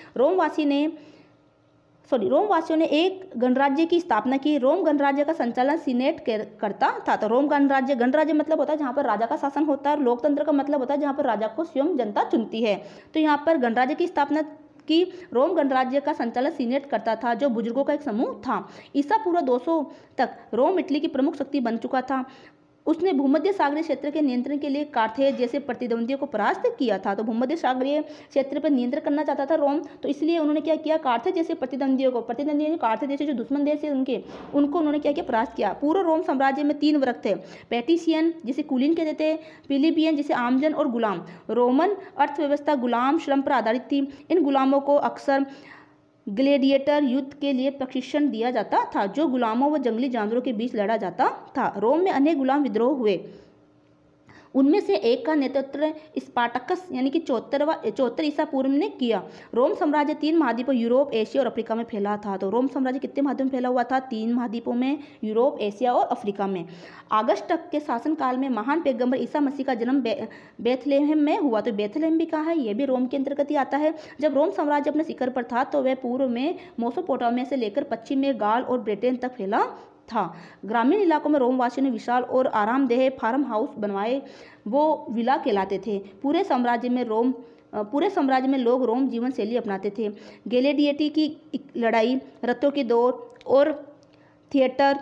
[SPEAKER 1] रोम वासियों ने एक गणराज्य की स्थापना की। रोम गणराज्य का संचालन सीनेट करता था। तो रोम गणराज्य मतलब होता है जहाँ पर राजा का शासन होता है, और लोकतंत्र का मतलब होता है जहाँ पर राजा को स्वयं जनता चुनती है। तो यहाँ पर गणराज्य की स्थापना की। रोम गणराज्य का संचालन सीनेट करता था, जो बुजुर्गों का एक समूह था। ईसा पूर्व 200 तक रोम इटली की प्रमुख शक्ति बन चुका था। उसने भूमध्य सागरीय क्षेत्र के नियंत्रण के लिए कार्थेज जैसे प्रतिद्वंदियों को परास्त किया था। तो भूमध्य सागरीय क्षेत्र पर नियंत्रण करना चाहता था रोम, तो इसलिए उन्होंने क्या किया? कार्थेज जैसे कार्थेज जैसे जो दुश्मन देश है उनको उन्होंने क्या किया? परास्त किया। पूर्व रोम साम्राज्य में 3 वर्ग थे: पैटिशियन जिसे कुलीन कहते थे, प्लीबियन जिसे आमजन, और गुलाम। रोमन अर्थव्यवस्था गुलाम श्रम पर आधारित थी। इन गुलामों को अक्सर ग्लेडिएटर युद्ध के लिए प्रशिक्षण दिया जाता था, जो गुलामों व जंगली जानवरों के बीच लड़ा जाता था। रोम में अनेक गुलाम विद्रोह हुए। उनमें से एक का नेतृत्व स्पार्टकस यानी कि 74 ईसा पूर्व ने किया। रोम साम्राज्य 3 महाद्वीपों यूरोप, एशिया और अफ्रीका में फैला था। तो रोम साम्राज्य कितने महाद्वीपों में फैला हुआ था? 3 महाद्वीपों में, यूरोप, एशिया और अफ्रीका में। अगस्टस के शासनकाल में महान पैगंबर ईसा मसीह का जन्म बेथलेहम में हुआ। तो बेथलेहम भी कहाँ है? ये भी रोम के अंतर्गत ही आता है। जब रोम साम्राज्य अपने शिखर पर था तो वह पूर्व में मेसोपोटामिया से लेकर पश्चिम में गाल और ब्रिटेन तक फैला था। ग्रामीण इलाकों में रोम वासियों ने विशाल और आरामदेह फार्म हाउस बनवाए, वो विला कहलाते थे। पूरे साम्राज्य में लोग रोम जीवन शैली अपनाते थे। ग्लेडिएटी की लड़ाई, रथों की दौड़ और थिएटर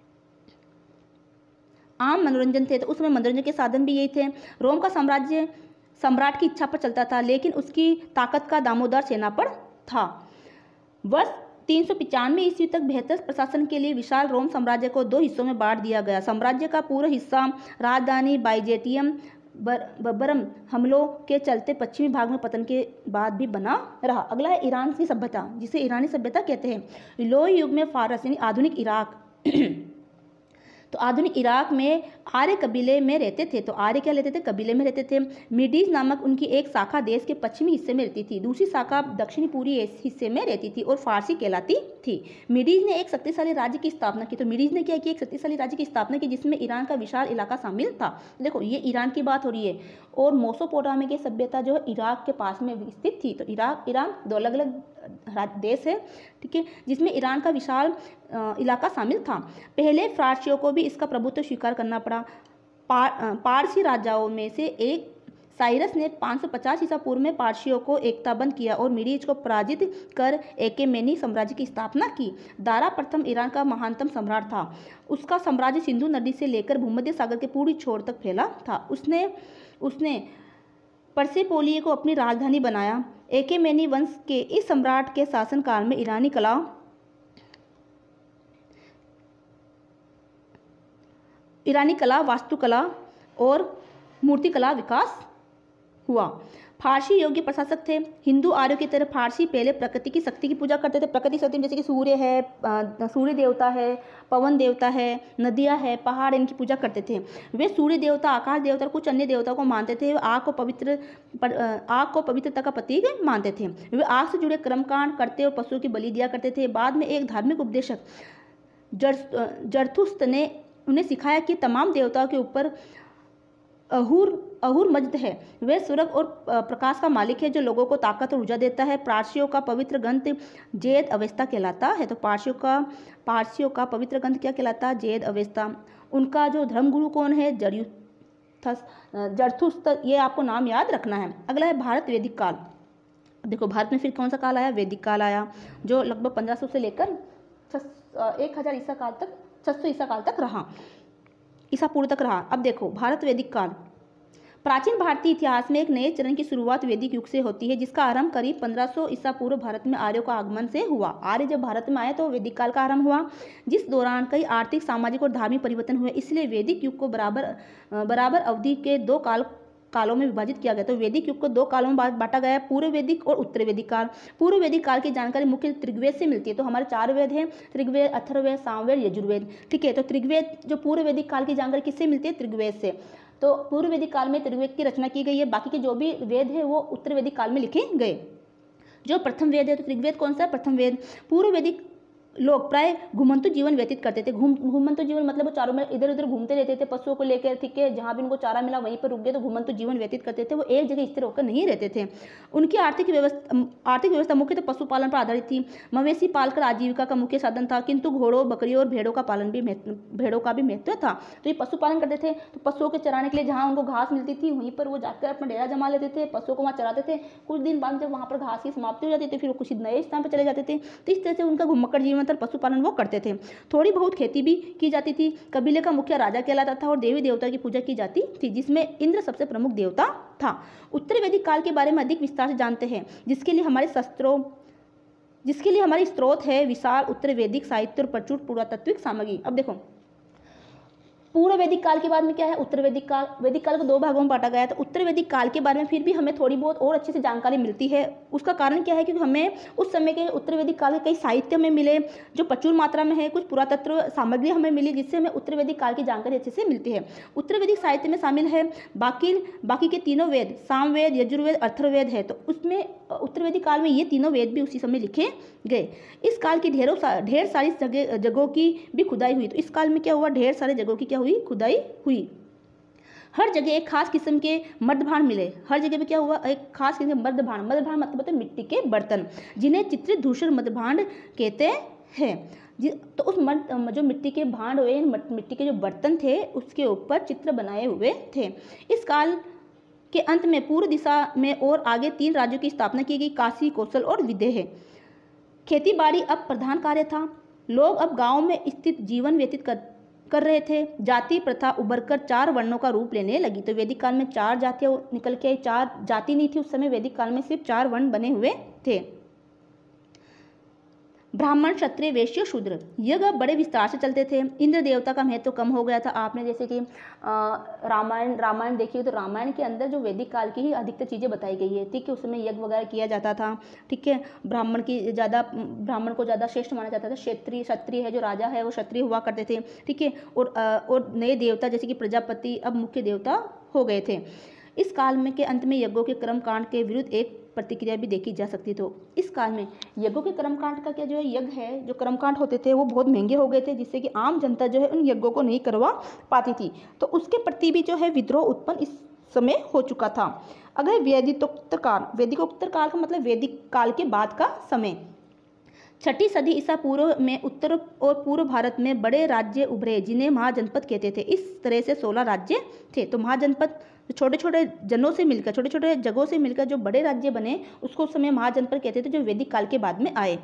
[SPEAKER 1] आम मनोरंजन थे। तो उस समय मनोरंजन के साधन भी यही थे। रोम का साम्राज्य सम्राट की इच्छा पर चलता था, लेकिन उसकी ताकत का दामोदर सेना पर था। वर्ष 395 ईस्वी तक बेहतर प्रशासन के लिए विशाल रोम साम्राज्य को 2 हिस्सों में बांट दिया गया। साम्राज्य का पूरा हिस्सा राजधानी बाइजेंटियम बर्बरम हमलों के चलते पश्चिमी भाग में पतन के बाद भी बना रहा। अगला है ईरान की सभ्यता, जिसे ईरानी सभ्यता कहते हैं। लोही युग में फारस यानी आधुनिक इराक तो आधुनिक इराक में आर्य कबीले में रहते थे। तो आर्य क्या लेते थे? कबीले में रहते थे। मीडीज नामक उनकी एक शाखा देश के पश्चिमी हिस्से में रहती थी, दूसरी शाखा दक्षिणी पूर्वी हिस्से में रहती थी और फारसी कहलाती थी। मीडीज ने एक शक्तिशाली राज्य की स्थापना की। तो मीडीज ने क्या किया? एक शक्तिशाली राज्य की स्थापना की जिसमें ईरान का विशाल इलाका शामिल था। देखो ये ईरान की बात हो रही है और मेसोपोटामिया की सभ्यता जो है इराक के पास में स्थित थी। तो ईरान दो अलग अलग देश है, ठीक है, जिसमें ईरान का विशाल इलाका शामिल था। पहले फारसियों को भी इसका प्रभुत्व स्वीकार करना पड़ा। पारसी राजाओं में से एक साइरस ने 550 ईसा पूर्व में पारसियों को एकताबंद किया और मीडीज को पराजित कर एकेमेनी साम्राज्य की स्थापना की। दारा प्रथम ईरान का महानतम सम्राट था। उसका साम्राज्य सिंधु नदी से लेकर भूमध्य सागर के पूर्वी छोर तक फैला था। उसने परसेपोलिए को अपनी राजधानी बनाया। एकेमेनी वंश के इस सम्राट के शासनकाल में ईरानी कला, वास्तुकला और मूर्तिकला विकास हुआ। फारसी योग्य प्रशासक थे। हिंदू आर्यों की तरह फारसी पहले प्रकृति की शक्ति की पूजा करते थे। प्रकृति शक्ति जैसे कि सूर्य है, सूर्य देवता है, पवन देवता है, नदियाँ है, पहाड़, इनकी पूजा करते थे। वे सूर्य देवता, आकाश देवता और कुछ अन्य देवताओं को मानते थे। आग को पवित्रता का प्रतीक मानते थे। वे आग से जुड़े कर्मकांड करते और पशुओं की बलि दिया करते थे। बाद में एक धार्मिक उपदेशक जरथुस्त ने उन्हें सिखाया कि तमाम देवताओं के ऊपर अहुर मजद है। वह सूरज और प्रकाश का मालिक है जो लोगों को ताकत और ऊर्जा देता है। पारसियों का पवित्र ग्रंथ जेद अवेस्ता कहलाता है। तो पारसियों का पवित्र ग्रंथ क्या कहलाता है? Zend Avesta. उनका जो धर्मगुरु कौन है? जरथुस्त। ये आपको नाम याद रखना है। अगला है भारत वैदिक काल। देखो भारत में फिर कौन सा काल आया? वैदिक काल आया, जो लगभग 1500 से लेकर 1000 ईसा काल तक, 600 ईसा काल तक रहा, ईसा पूर्व तक रहा। अब देखो भारत वैदिक काल। प्राचीन भारतीय इतिहास में एक नए चरण की शुरुआत वैदिक युग से होती है, जिसका आरंभ करीब 1500 ईसा पूर्व भारत में आर्यों का आगमन से हुआ। आर्य जब भारत में आए तो वैदिक काल का आरंभ हुआ, जिस दौरान कई आर्थिक, सामाजिक और धार्मिक परिवर्तन हुए। इसलिए वैदिक युग को बराबर अवधि के दो कालों में विभाजित किया गया। तो वैदिक युग को दो कालों में बांटा गया है, पूर्व वैदिक और उत्तर वैदिक काल। पूर्व वैदिक काल की जानकारी मुख्य त्रिगवेद से मिलती है। तो हमारे 4 वेद हैं, ऋग्वेद, अथर्ववेद, सामवेद, यजुर्वेद, ठीक है। तो त्रिगवेद, जो पूर्व वैदिक काल की जानकारी किससे मिलती है? त्रिगवेद से। तो पूर्व वैदिक काल में त्रिगवेद की रचना की गई है। बाकी के जो भी वेद है वो उत्तर वैदिक काल में लिखे गए। जो प्रथम वेद है, तो त्रिगवेद कौन सा है? प्रथम वेद। पूर्व वैदिक लोग प्राय घुमंतु जीवन व्यतीत करते थे। घुमंतु जीवन मतलब वो चारों में इधर उधर घूमते रहते थे पशुओं को लेकर, ठीक है। जहाँ भी उनको चारा मिला वहीं पर रुक गए, तो घुमंतु जीवन व्यतीत करते थे। वो एक जगह स्थिर होकर नहीं रहते थे। उनकी आर्थिक व्यवस्था मुख्यतः पशुपालन पर आधारित थी। मवेशी पालकर आजीविका का मुख्य साधन था, किंतु घोड़ों, बकरियों और भेड़ों का भी महत्व था। तो ये पशुपालन करते थे। तो पशुओं के चराने के लिए जहाँ उनको घास मिलती थी वहीं पर वो जाकर अपना डेरा जमा लेते थे, पशुओं को वहाँ चराते थे। कुछ दिन बाद जब वहाँ पर घास की समाप्ति हो जाती थी, फिर वो कुछ नए स्थान पर चले जाते थे। तो इस तरह से उनका घुमक्कड़ जीवन, पशुपालन वो करते थे। थोड़ी बहुत खेती भी की जाती थी। कबीले का मुखिया राजा कहलाता था और देवी देवता की पूजा की जाती थी, जिसमें इंद्र सबसे प्रमुख देवता था। उत्तर वैदिक काल के बारे में अधिक विस्तार से जानते हैं, जिसके लिए हमारे स्रोत है विशाल उत्तर वैदिक साहित्य और प्रचुर पुरातात्विक सामग्री। अब देखो पूर्व वैदिक काल के बाद में क्या है? उत्तर वैदिक काल। वैदिक काल को दो भागों में बांटा गया है। तो उत्तर वैदिक काल के बारे में फिर भी हमें थोड़ी बहुत और अच्छे से जानकारी मिलती है। उसका कारण क्या है? क्योंकि हमें उस समय के उत्तर वैदिक काल के कई साहित्य हमें मिले जो प्रचुर मात्रा में है, कुछ पुरातत्व सामग्री हमें मिली जिससे हमें उत्तर वैदिक काल की जानकारी अच्छे से मिलती है। उत्तर वैदिक साहित्य में शामिल है बाकी के तीनों वेद, सामवेद, यजुर्वेद, अथर्ववेद है। तो उसमें उत्तर वैदिक काल में ये तीनों वेद भी उसी समय लिखे गए। इस काल की ढेर सारी जगहों की भी खुदाई हुई। तो इस काल में क्या हुआ? ढेर सारे जगहों की क्या हुई? खुदाई हुई। हर जगह एक खास किस्म के मर्दभांड मिले। हर जगह पे क्या हुआ? एक खास किस्म के मर्दभांड मतलब होते हैं मिट्टी के बर्तन, जिन्हें चित्रित धूसर मर्दभांड कहते हैं। तो उस जो मिट्टी के भांड हुए, मिट्टी के जो बर्तन थे उसके ऊपर चित्र बनाए हुए थे। इस काल के अंत में पूर्व दिशा में और आगे 3 राज्यों की स्थापना की गई, काशी, कौशल और विदेह। खेती बाड़ी अब प्रधान कार्य था। लोग अब गांव में स्थित जीवन व्यतीत कर रहे थे। जाति प्रथा उभरकर 4 वर्णों का रूप लेने लगी। तो वैदिक काल में 4 जातियां निकल के आई। 4 जाति नहीं थी उस समय, वैदिक काल में सिर्फ 4 वर्ण बने हुए थे। ब्राह्मण, क्षत्रिय, वैश्य, शूद्र, यज्ञ बड़े विस्तार से चलते थे। इंद्र देवता का महत्व कम हो गया था। आपने जैसे कि रामायण देखिए तो रामायण के अंदर जो वैदिक काल की ही अधिकतर चीज़ें बताई गई है, ठीक है। उस समय यज्ञ वगैरह किया जाता था, ठीक है। ब्राह्मण को ज़्यादा श्रेष्ठ माना जाता था। क्षत्रिय है, जो राजा है वो क्षत्रिय हुआ करते थे, ठीक है। और नए देवता जैसे कि प्रजापति अब मुख्य देवता हो गए थे। इस काल में के अंत में यज्ञों के कर्मकांड के विरुद्ध एक प्रतिक्रिया भी देखी जा सकती। तो इस काल में यज्ञों के कर्मकांड का क्या जो है, यज्ञ है जो कर्मकांड होते थे वो बहुत महंगे हो गए थे, जिससे कि आम जनता जो है उन यज्ञों को नहीं करवा पाती थी। तो उसके प्रति भी जो है विद्रोह उत्पन्न इस समय हो चुका था। अगर वैदिकोत्तर काल का मतलब वैदिक काल के बाद का समय, 6ठी सदी ईसा पूर्व में उत्तर और पूर्व भारत में बड़े राज्य उभरे जिन्हें महाजनपद कहते थे। इस तरह से 16 राज्य थे। तो महाजनपद छोटे छोटे जनों से मिलकर, छोटे छोटे जगहों से मिलकर जो बड़े राज्य बने उसको उस समय महाजनपद कहते थे, जो वैदिक काल के बाद में आए।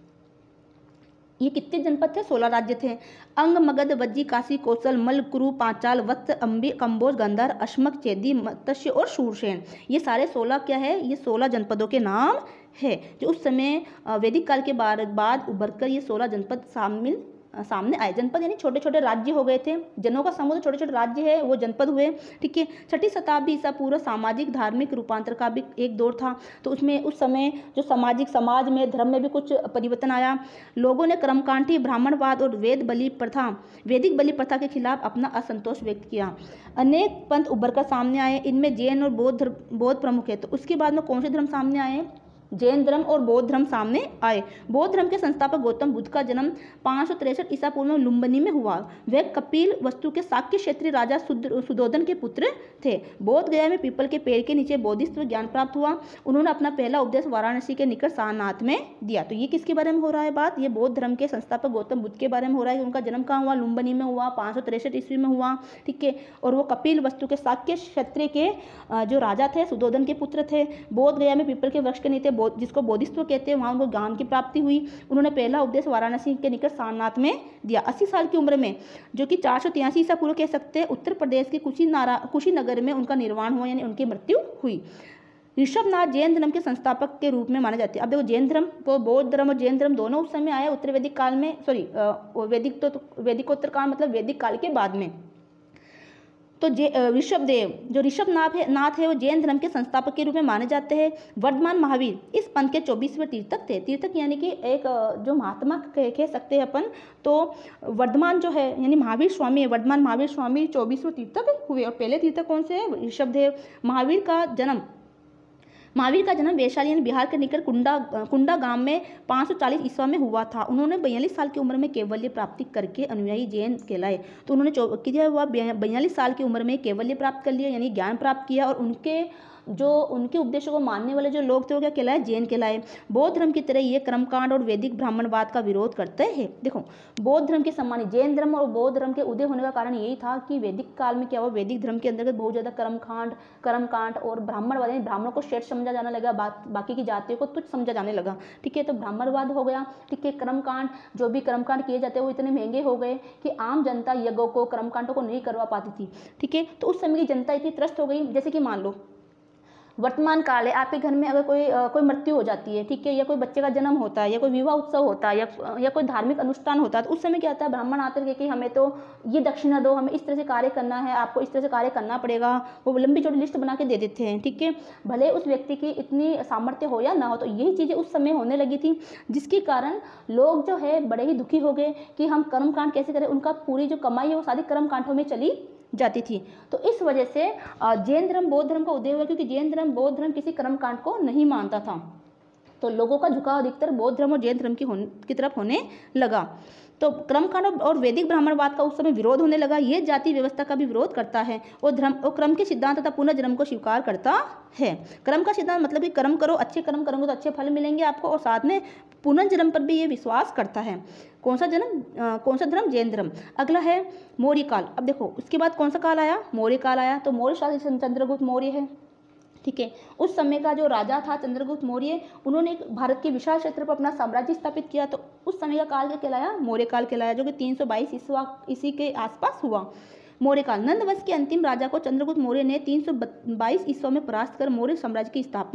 [SPEAKER 1] ये कितने जनपद थे? 16 राज्य थे। अंग, मगध, वज्जी, काशी, कौशल, मल, कुरु, पांचाल, वत्स, अंबी, कंबोज, गंधार, अश्मक, चेदी, मत्स्य और शूरसेन, ये सारे 16 क्या है, ये 16 जनपदों के नाम है, जो उस समय वैदिक काल के बाद उभरकर ये 16 जनपद सामने आए। जनपद यानी छोटे छोटे राज्य हो गए थे। जनों का समूह छोटे छोटे राज्य है वो जनपद हुए, ठीक है। 6ठी शताब्दी ईसा पूर्व सामाजिक धार्मिक रूपांतर का भी एक दौर था। तो उसमें उस समय जो समाज में धर्म में भी कुछ परिवर्तन आया। लोगों ने कर्मकांडी ब्राह्मणवाद और वैदिक बलि प्रथा के खिलाफ अपना असंतोष व्यक्त किया। अनेक पंथ उभर कर सामने आए, इनमें जैन और बौद्ध प्रमुख है। तो उसके बाद में कौन से धर्म सामने आए? जैन धर्म और बौद्ध धर्म सामने आए। बौद्ध धर्म के संस्थापक गौतम बुद्ध का जन्म 563 ईसा पूर्व में लुम्बिनी में हुआ। वह कपिल वस्तु के शाक्य क्षेत्रीय राजा सुधोधन के पुत्र थे। बोध गया में पीपल के पेड़ के नीचे बोधिसत्व ज्ञान प्राप्त हुआ। उन्होंने अपना पहला उपदेश वाराणसी के निकट सारनाथ में दिया। तो ये किसके बारे में हो रहा है बात? ये बौद्ध धर्म के संस्थापक गौतम बुद्ध के बारे में हो रहा है। उनका जन्म कहाँ हुआ? लुम्बिनी में हुआ, 563 ईस्वी में हुआ, ठीक है। और वो कपिल वस्तु के शाक्य क्षेत्रीय के जो राजा थे, सुधोधन के पुत्र थे। बोध गया में पीपल के वृक्ष के नीचे जिसको बोधिसत्व कहते हैं, वहाँ उनको ज्ञान की प्राप्ति हुई। उन्होंने पहला उपदेश वाराणसी के निकट सारनाथ में दिया। 80 साल की उम्र में, जो कि 483 ईसा पूर्व कह सकते हैं, उत्तर प्रदेश के कुशीनगर में उनका निर्वाण हुआ, यानी उनकी मृत्यु हुई। ऋषभनाथ जैन धर्म के संस्थापक के रूप में माने जाते हैं। अब देखो, जैन धर्म तो बौद्ध धर्म और जैन धर्म दोनों उस समय आया उत्तर वैदिक काल में, वैदिकोत्तर काल मतलब वैदिक काल के बाद में। तो ऋषभदेव जो ऋषभनाथ है वो जैन धर्म के संस्थापक के रूप में माने जाते हैं। वर्धमान महावीर इस पंथ के 24वें तीर्थक थे। तीर्थक यानी कि एक जो महात्मा कह सकते हैं अपन। तो वर्धमान जो है यानी महावीर स्वामी है, वर्धमान महावीर स्वामी 24वें तीर्थक हुए। और पहले तीर्थक कौन से हैं? ऋषभदेव। महावीर का जन्म वैशाली यानी बिहार के निकट कुंडा गांव में 540 ईस्वा में हुआ था। उन्होंने 42 साल की उम्र में कैवल्य प्राप्ति करके अनुयायी जैन कहलाए। तो उन्होंने 42 साल की उम्र में कैवल्य प्राप्त कर लिया, यानी ज्ञान प्राप्त किया। और उनके उपदेशों को मानने वाले जो लोग थे वो क्या कहलाए? जैन कहलाए। बौद्ध धर्म की तरह ये कर्मकांड और वैदिक ब्राह्मणवाद का विरोध करते हैं। देखो, बौद्ध धर्म के समान जैन धर्म और बौद्ध धर्म के उदय होने का कारण यही था कि वैदिक काल में क्या हुआ, वैदिक धर्म के अंतर्गत बहुत ज़्यादा कर्मकांड और ब्राह्मणवाद, यानी ब्राह्मणों को श्रेष्ठ समझा जाने लगा, बाकी की जातियों को तुच्छ समझा जाने लगा, ठीक है। तो ब्राह्मणवाद हो गया, ठीक है। कर्मकांड, जो भी कर्मकांड किए जाते हैं वो इतने महंगे हो गए कि आम जनता यज्ञों को, कर्मकांडों को नहीं करवा पाती थी, ठीक है। तो उस समय की जनता इतनी त्रस्त हो गई। जैसे कि मान लो वर्तमान काल है, आपके घर में अगर कोई मृत्यु हो जाती है, ठीक है, या कोई बच्चे का जन्म होता है, या कोई विवाह उत्सव होता है, या कोई धार्मिक अनुष्ठान होता है, तो उस समय क्या होता है? ब्राह्मण आते हैं कि हमें तो ये दक्षिणा दो, हमें इस तरह से कार्य करना है, आपको इस तरह से कार्य करना पड़ेगा। वो लंबी चौड़ी लिस्ट बना के दे देते हैं, ठीक है। भले उस व्यक्ति की इतनी सामर्थ्य हो या ना हो। तो यही चीज़ें उस समय होने लगी थी, जिसके कारण लोग जो है बड़े ही दुखी हो गए कि हम कर्मकांड कैसे करें। उनका पूरी जो कमाई है वो सारी कर्मकांडों में चली जाती थी। तो इस वजह से जैन धर्म बौद्ध धर्म का उदय हुआ, क्योंकि जैन धर्म बौद्ध धर्म किसी कर्मकांड को नहीं मानता था। तो लोगों का झुकाव अधिकतर बौद्ध धर्म और जैन धर्म की तरफ होने लगा। तो कर्मकांड और वैदिक ब्राह्मणवाद का उस समय विरोध होने लगा। ये जाति व्यवस्था का भी विरोध करता है और क्रम के सिद्धांत तथा पुनर्जन्म को स्वीकार करता है। क्रम का सिद्धांत मतलब कि कर्म करो, अच्छे कर्म करोगे तो अच्छे फल मिलेंगे आपको, और साथ में पुनर्जन्म पर भी ये विश्वास करता है। कौन सा धर्म? जैन धर्म। अगला है मौर्य काल। अब देखो, उसके बाद कौन सा काल आया? मौर्य काल आया। तो मौर्य शासक चंद्रगुप्त मौर्य है, ठीक है। उस समय का जो राजा था चंद्रगुप्त मौर्य, उन्होंने भारत के विशाल क्षेत्र पर अपना साम्राज्य स्थापित किया। तो उस समय का काल क्या कहलाया? मौर्य काल कहलाया, जो कि 322 ईस्वी के आसपास हुआ। मौर्य काल, नंद वंश के अंतिम राजा को चंद्रगुप्त मौर्य ने 322 ईस्वी में परास्त कर मौर्य साम्राज्य की स्थापना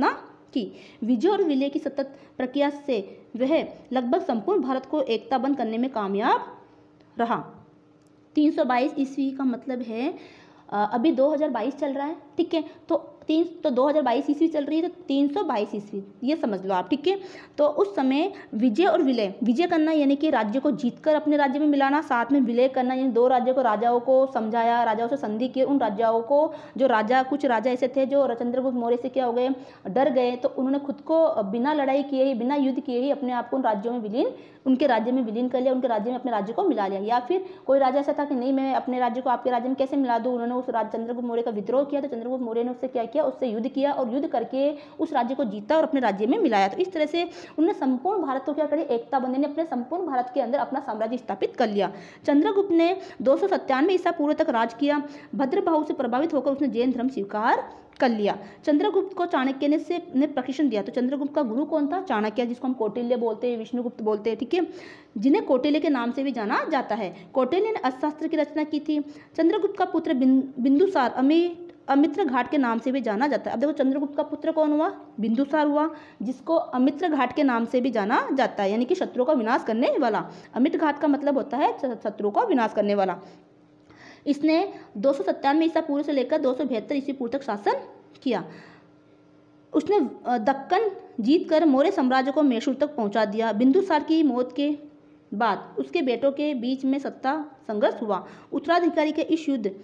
[SPEAKER 1] की। विजय और विलय की सतत प्रक्रिया से वह लगभग संपूर्ण भारत को एकताबद्ध करने में कामयाब रहा। 322 ईस्वी का मतलब है अभी 2022 चल रहा है, ठीक है, तो 2022 ईस्वी चल रही है, तो 322 ईस्वी ये समझ लो आप, ठीक है। तो उस समय विजय और विलय, विजय करना यानी कि राज्य को जीतकर अपने राज्य में मिलाना, साथ में विलय करना यानी दो राज्यों को, राजाओं को समझाया, राजाओं से संधि की, उन राजाओं को जो राजा, कुछ राजा ऐसे थे जो चंद्रगुप्त मौर्य से क्या हो गए, डर गए, तो उन्होंने खुद को बिना लड़ाई किए ही, बिना युद्ध किए ही अपने आप को उन राज्यों में विलीन, उनके राज्य में विलीन कर लिया, उनके राज्य में अपने राज्य को मिला लिया। या फिर कोई राजा ऐसा था कि नहीं, मैं अपने राज्य को आपके राज्य में कैसे मिला दूं, उन्होंने उस चंद्रगुप्त मौर्य का विद्रोह किया, तो चंद्रगुप्त मौर्य ने उससे क्या किया, उससे युद्ध किया और युद्ध करके उस राज्य को जीता और अपने राज्य में मिलाया। तो इस तरह से उन्होंने संपूर्ण भारत को क्या करी, एकता बंधे ने अपने संपूर्ण भारत के अंदर अपना साम्राज्य स्थापित कर लिया। चंद्रगुप्त ने 297 ईसा पूर्व तक राज किया। भद्रभाव से प्रभावित होकर उसने जैन धर्म स्वीकार कर लिया। चंद्रगुप्त को चाणक्य ने प्रशिक्षण दिया। तो चंद्रगुप्त का गुरु कौन था, चाणक्य, जिसको हम कौटिल्य बोलते हैं, विष्णुगुप्त बोलते हैं, ठीक है, जिन्हें कौटिल्य के नाम से भी जाना जाता है। कौटिल्य ने अर्थशास्त्र की रचना की थी। चंद्रगुप्त का पुत्र बिंदुसार अमित्र घाट के नाम से भी जाना जाता है। अब देखो चंद्रगुप्त का पुत्र कौन हुआ, बिंदुसार हुआ, जिसको अमित्र घाट के नाम से भी जाना जाता है, यानी कि शत्रु का विनाश करने वाला। अमित्र घाट का मतलब होता है शत्रु का विनाश करने वाला। इसने 297 ईसा पूर्व से लेकर 272 ईसा पूर्व तक शासन किया। उसने दक्कन जीतकर मौर्य साम्राज्य को मैसूर तक पहुंचा दिया। बिंदुसार की मौत के बाद उसके बेटों के बीच में सत्ता संघर्ष हुआ। उत्तराधिकारी के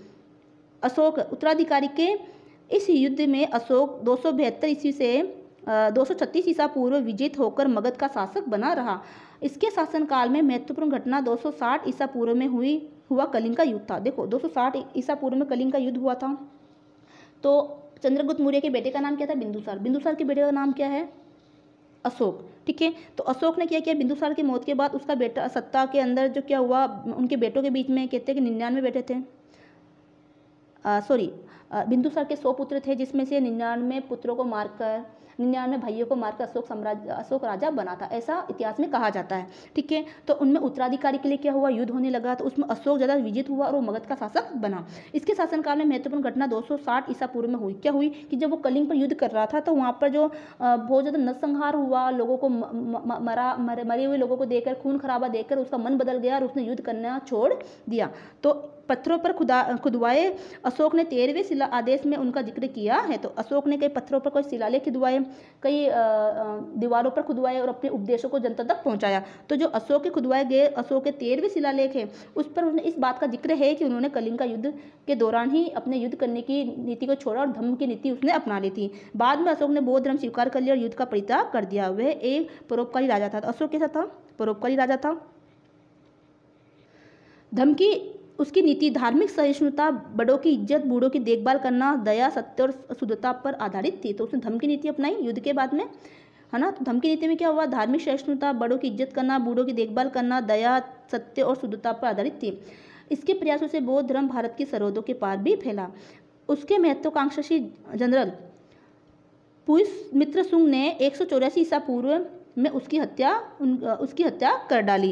[SPEAKER 1] इस युद्ध में अशोक 272 ईस्वी से 236 ईसा पूर्व विजित होकर मगध का शासक बना रहा। इसके शासनकाल में महत्वपूर्ण घटना 260 ईसा पूर्व में हुआ कलिंग का युद्ध था। देखो 260 ईसा पूर्व में कलिंग का युद्ध हुआ था। तो चंद्रगुप्त मौर्य के बेटे का नाम क्या था, बिंदुसार। बिंदुसार के बेटे का नाम क्या है, अशोक, ठीक है। तो अशोक ने क्या किया, बिंदुसार की मौत के बाद उसका बेटा सत्ता के अंदर जो क्या हुआ, उनके बेटों के बीच में कहते हैं कि 99 बेटे थे, बिंदुसार के 100 पुत्र थे, जिसमें से 99 पुत्रों को मारकर, 99 भाइयों को मारकर अशोक राजा बना था, ऐसा इतिहास में कहा जाता है, ठीक है। तो उनमें उत्तराधिकारी के लिए क्या हुआ, युद्ध होने लगा, तो उसमें अशोक ज़्यादा विजित हुआ और वो मगध का शासक बना। इसके शासनकाल में महत्वपूर्ण घटना 260 ईसा पूर्व में हुई। क्या हुई कि जब वो कलिंग पर युद्ध कर रहा था, तो वहाँ पर जो बहुत ज़्यादा नरसंहार हुआ, लोगों को मरे हुए लोगों को देखकर, खून खराबा देखकर उसका मन बदल गया और उसने युद्ध करना छोड़ दिया। तो पत्थरों पर खुदवाए अशोक ने 13वें शिला आदेश में उनका जिक्र किया है। तो अशोक ने कई पत्थरों पर कोई शिलालेख खुदवाए, कई दीवारों पर खुदवाए और अपने उपदेशों को जनता तक पहुंचाया। तो जो अशोक के खुदवाए गए अशोक के 13वें शिलालेख है, उस पर उन्होंने इस बात का जिक्र है कि उन्होंने कलिंग का युद्ध के दौरान ही अपने युद्ध करने की नीति को छोड़ा और धम्म की नीति उसने अपना ली थी। बाद में अशोक ने बौद्ध धर्म स्वीकार कर लिया और युद्ध का परित्याग कर दिया। वह एक परोपकारी राजा था। अशोक कैसा था, परोपकारी राजा था। धम्म की उसकी नीति धार्मिक सहिष्णुता, बड़ों की इज्जत, बूढ़ों की देखभाल करना, दया, सत्य और शुद्धता पर आधारित थी। तो उसने धम्म की नीति अपनाई युद्ध के बाद में, है ना। तो धम्म की नीति में क्या हुआ, धार्मिक सहिष्णुता, बड़ों की इज्जत करना, बूढ़ों की देखभाल करना, दया, सत्य और शुद्धता पर आधारित थी। इसके प्रयासों से बौद्ध धर्म भारत की सरहदों के पार भी फैला। उसके महत्वाकांक्षी जनरल पुष्यमित्र शुंग ने 184 ईसा पूर्व में उसकी हत्या कर डाली।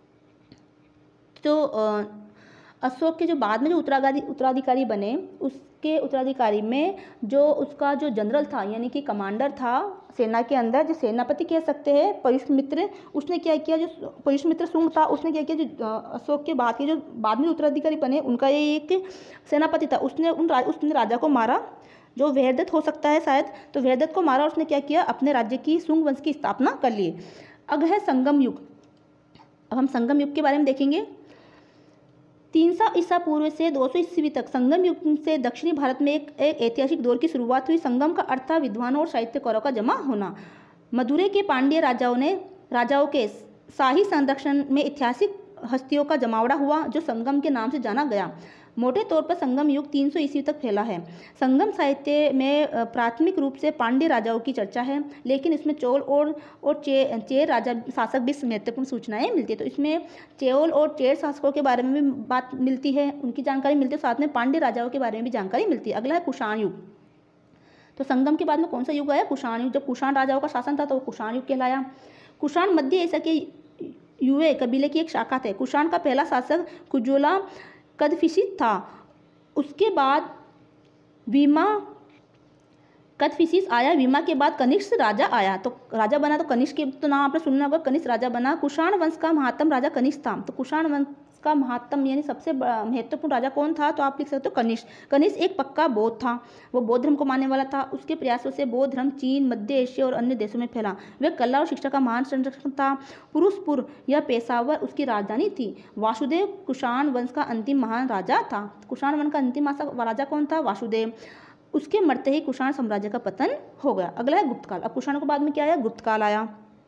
[SPEAKER 1] तो अशोक के जो बाद में जो उत्तराधिकारी बने, उसके उत्तराधिकारी में जो उसका जो जनरल था, यानी कि कमांडर था सेना के अंदर, जो सेनापति कह सकते हैं, पुष्यमित्र, उसने क्या किया, जो पुष्यमित्र शुंग था उसने क्या किया, जो अशोक के बाद के जो बाद में उत्तराधिकारी बने उनका ये एक सेनापति था, उसने राजा को मारा, जो वैरदत्त हो सकता है शायद। तो वैरदत्त को मारा और उसने क्या किया, अपने राज्य की शुंग वंश की स्थापना कर ली। अब है संगम युग। अब हम संगम युग के बारे में देखेंगे। 300 ईसा पूर्व से 200 ईस्वी तक संगम युग से दक्षिणी भारत में एक ऐतिहासिक दौर की शुरुआत हुई। संगम का अर्थ था विद्वानों और साहित्यकारों का जमा होना। मदुरै के पांड्य राजाओं के शाही संरक्षण में ऐतिहासिक हस्तियों का जमावड़ा हुआ, जो संगम के नाम से जाना गया। मोटे तौर पर संगम युग 300 ईस्वी तक फैला है। संगम साहित्य में प्राथमिक रूप से पांड्य राजाओं की चर्चा है, लेकिन इसमें चोल और चेर राजा शासक भी महत्वपूर्ण सूचनाएं मिलती है। तो इसमें चोल और चेर शासकों के बारे में भी बात मिलती है, उनकी जानकारी मिलती है, साथ में पांड्य राजाओं के बारे में भी जानकारी मिलती है। अगला है कुषाण युग। तो संगम के बाद में कौन सा युग आया, कुषाण युग। जब कुषाण राजाओं का शासन था तो वो कुषाण युग कहलाया। कुषाण मध्य एशिया के युए कबीले की एक शाखा थे। कुषाण का पहला शासक कुजोला कदफिशित था। उसके बाद वीमा कदफिसिस आया, विमा के बाद कनिष्क राजा आया, तो राजा बना तो कनिष्क के तो नाम आपने सुनना होगा, कनिष्क राजा बना। कुषाण वंश का महात्म राजा कनिष्क था, तो कुषाण वंश का महात्म यानी सबसे महत्वपूर्ण राजा कौन था, तो आप लिख सकते हो कनिष्क। कनिष्क एक पक्का बौद्ध था, वो बौद्ध धर्म को मानने वाला था। उसके प्रयासों से बौद्ध धर्म चीन, मध्य एशिया और अन्य देशों में फैला। वह कला और शिक्षा का महान संरक्षक था। पुरुषपुर या पेशावर उसकी राजधानी थी। वासुदेव कुषाण वंश का अंतिम महान राजा था। कुषाण वंश का अंतिम राजा कौन था, वासुदेव। उसके मरते ही कुषाण साम्राज्य का पतन हो गया। अगला है गुप्त काल। अब कुषाण के बाद में क्या आया, गुप्त काल आया।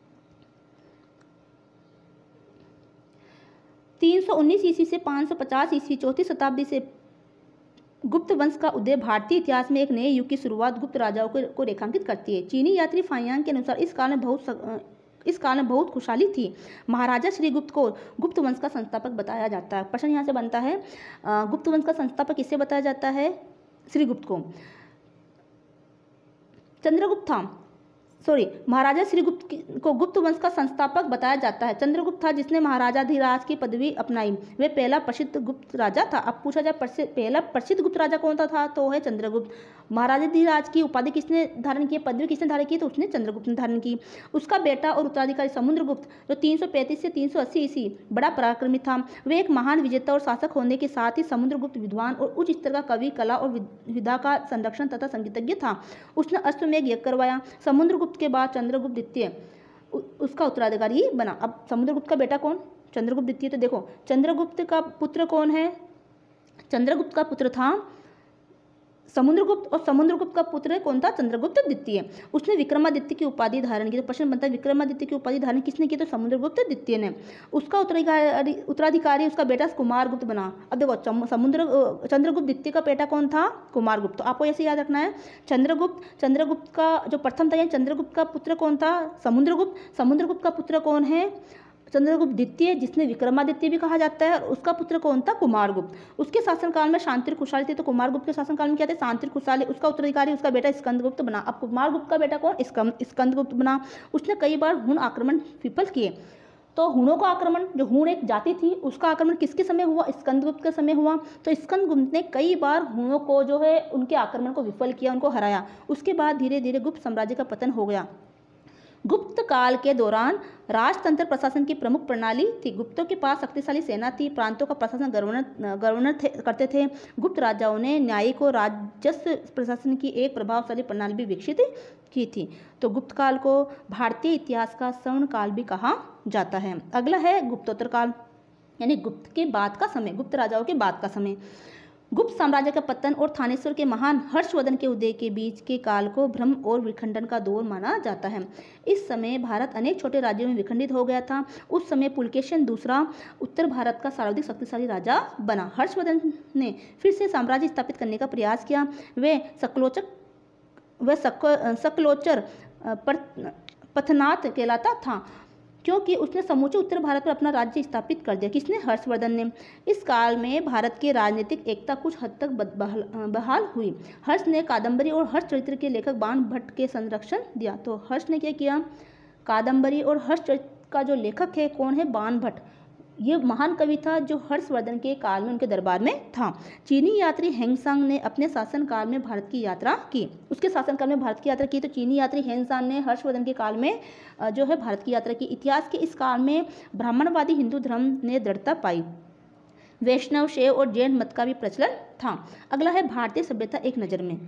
[SPEAKER 1] 319 ईस्वी से 550 ईस्वी, चौथी शताब्दी से गुप्त वंश का उदय भारतीय इतिहास में एक नए युग की शुरुआत गुप्त राजाओं को रेखांकित करती है। चीनी यात्री फायांग के अनुसार इस काल में बहुत खुशहाली थी। महाराजा श्रीगुप्त को गुप्त वंश का संस्थापक बताया जाता है। प्रश्न यहाँ से बनता है, गुप्त वंश का संस्थापक किसे बताया जाता है, श्रीगुप्त को। चंद्रगुप्त था, महाराजा श्रीगुप्त को गुप्त वंश का संस्थापक बताया जाता है। चंद्रगुप्त था जिसने महाराजाधिराज की पदवी अपनाई। वे पहला प्रसिद्ध गुप्त राजा था। अब पूछा जाए पहला प्रसिद्ध गुप्त राजा कौन था, तो है चंद्रगुप्त। महाराजाधिराज की उपाधि किसने धारण की, पदवी किसने धारण की, तो उसने चंद्रगुप्त ने धारण की। उसका बेटा और उत्तराधिकारी समुद्रगुप्त, जो 335 से 380 ईस्वी बड़ा पराक्रमी था। वे एक महान विजेता और शासक होने के साथ ही समुद्रगुप्त विद्वान और उच्च स्तर का कवि, कला और विधा का संरक्षण तथा संगीतज्ञ था। उसने अश्वमेध यज्ञ करवाया। समुद्रगुप्त के बाद चंद्रगुप्त द्वितीय उसका उत्तराधिकारी बना। अब समुद्रगुप्त का बेटा कौन, चंद्रगुप्त द्वितीय। तो देखो चंद्रगुप्त का पुत्र कौन है, चंद्रगुप्त का पुत्र था समुद्रगुप्त, और समुद्रगुप्त का पुत्र कौन था, चंद्रगुप्त द्वितीय। उसने विक्रमादित्य की उपाधि धारण की। तो प्रश्न बनता है विक्रमादित्य की उपाधि धारण किसने की, तो समुद्रगुप्त द्वितीय ने। उसका उत्तराधिकारी उसका बेटा कुमारगुप्त बना। अब देखो चंद्रगुप्त द्वितीय का बेटा कौन था, कुमारगुप्त। तो आपको ऐसे याद रखना है, चंद्रगुप्त का जो प्रथम था, चंद्रगुप्त का पुत्र कौन था, समुद्रगुप्त का पुत्र कौन है, चंद्रगुप्त द्वितीय, जिसने विक्रमादित्य भी कहा जाता है, और उसका पुत्र कौन था, कुमारगुप्त। उसके शासनकाल में शांति और खुशहाली थी। तो कुमारगुप्त के शासनकाल में क्या थे, शांति और खुशहाली। उसका उत्तराधिकारी उसका बेटा स्कंदगुप्त बना। अब कुमारगुप्त का बेटा कौन, स्कंदगुप्त बना। उसने कई बार हुण आक्रमण विफल किए। तो हुणों का आक्रमण, जो हुण एक जाति थी, उसका आक्रमण किसके समय हुआ, स्कंदगुप्त के समय हुआ। तो स्कंदगुप्त ने कई बार हुणों को जो है उनके आक्रमण को विफल किया, उनको हराया। उसके बाद धीरे धीरे गुप्त साम्राज्य का पतन हो गया। गुप्त काल के दौरान राजतंत्र प्रशासन की प्रमुख प्रणाली थी। गुप्तों के पास शक्तिशाली सेना थी। प्रांतों का प्रशासन गवर्नर करते थे। गुप्त राजाओं ने न्यायिक और राजस्व प्रशासन की एक प्रभावशाली प्रणाली भी विकसित की थी। तो गुप्त काल को भारतीय इतिहास का स्वर्ण काल भी कहा जाता है। अगला है गुप्तोत्तर काल, यानी गुप्त के बाद का समय, गुप्त राजाओं के बाद का समय। गुप्त साम्राज्य का पतन और थानेश्वर के महान हर्षवर्धन के उदय के बीच के काल को भ्रम और विखंडन का दौर माना जाता है। इस समय भारत अनेक छोटे राज्यों में विखंडित हो गया था। उस समय पुलकेशिन दूसरा उत्तर भारत का सर्वाधिक शक्तिशाली राजा बना। हर्षवर्धन ने फिर से साम्राज्य स्थापित करने का प्रयास किया। वे सकलोचर पथनाथ कहलाता था, क्योंकि उसने समूचे उत्तर भारत पर अपना राज्य स्थापित कर दिया। किसने, हर्षवर्धन ने। इस काल में भारत की राजनीतिक एकता कुछ हद तक बहाल हुई। हर्ष ने कादम्बरी और हर्ष चरित्र के लेखक बाण भट्ट के संरक्षण दिया। तो हर्ष ने क्या किया, कादम्बरी और हर्ष चरित्र का जो लेखक है कौन है, बाण भट्ट। ये महान कवि था जो हर्षवर्धन के काल में उनके दरबार में था। चीनी यात्री हेंगसांग ने अपने शासनकाल में भारत की यात्रा की। उसके शासनकाल में भारत की यात्रा की। तो चीनी यात्री हेंगसांग ने हर्षवर्धन के काल में जो है भारत की यात्रा की। इतिहास के इस काल में ब्राह्मणवादी हिंदू धर्म ने दृढ़ता पाई। वैष्णव, शैव और जैन मत का भी प्रचलन था। अगला है भारतीय सभ्यता एक नज़र में।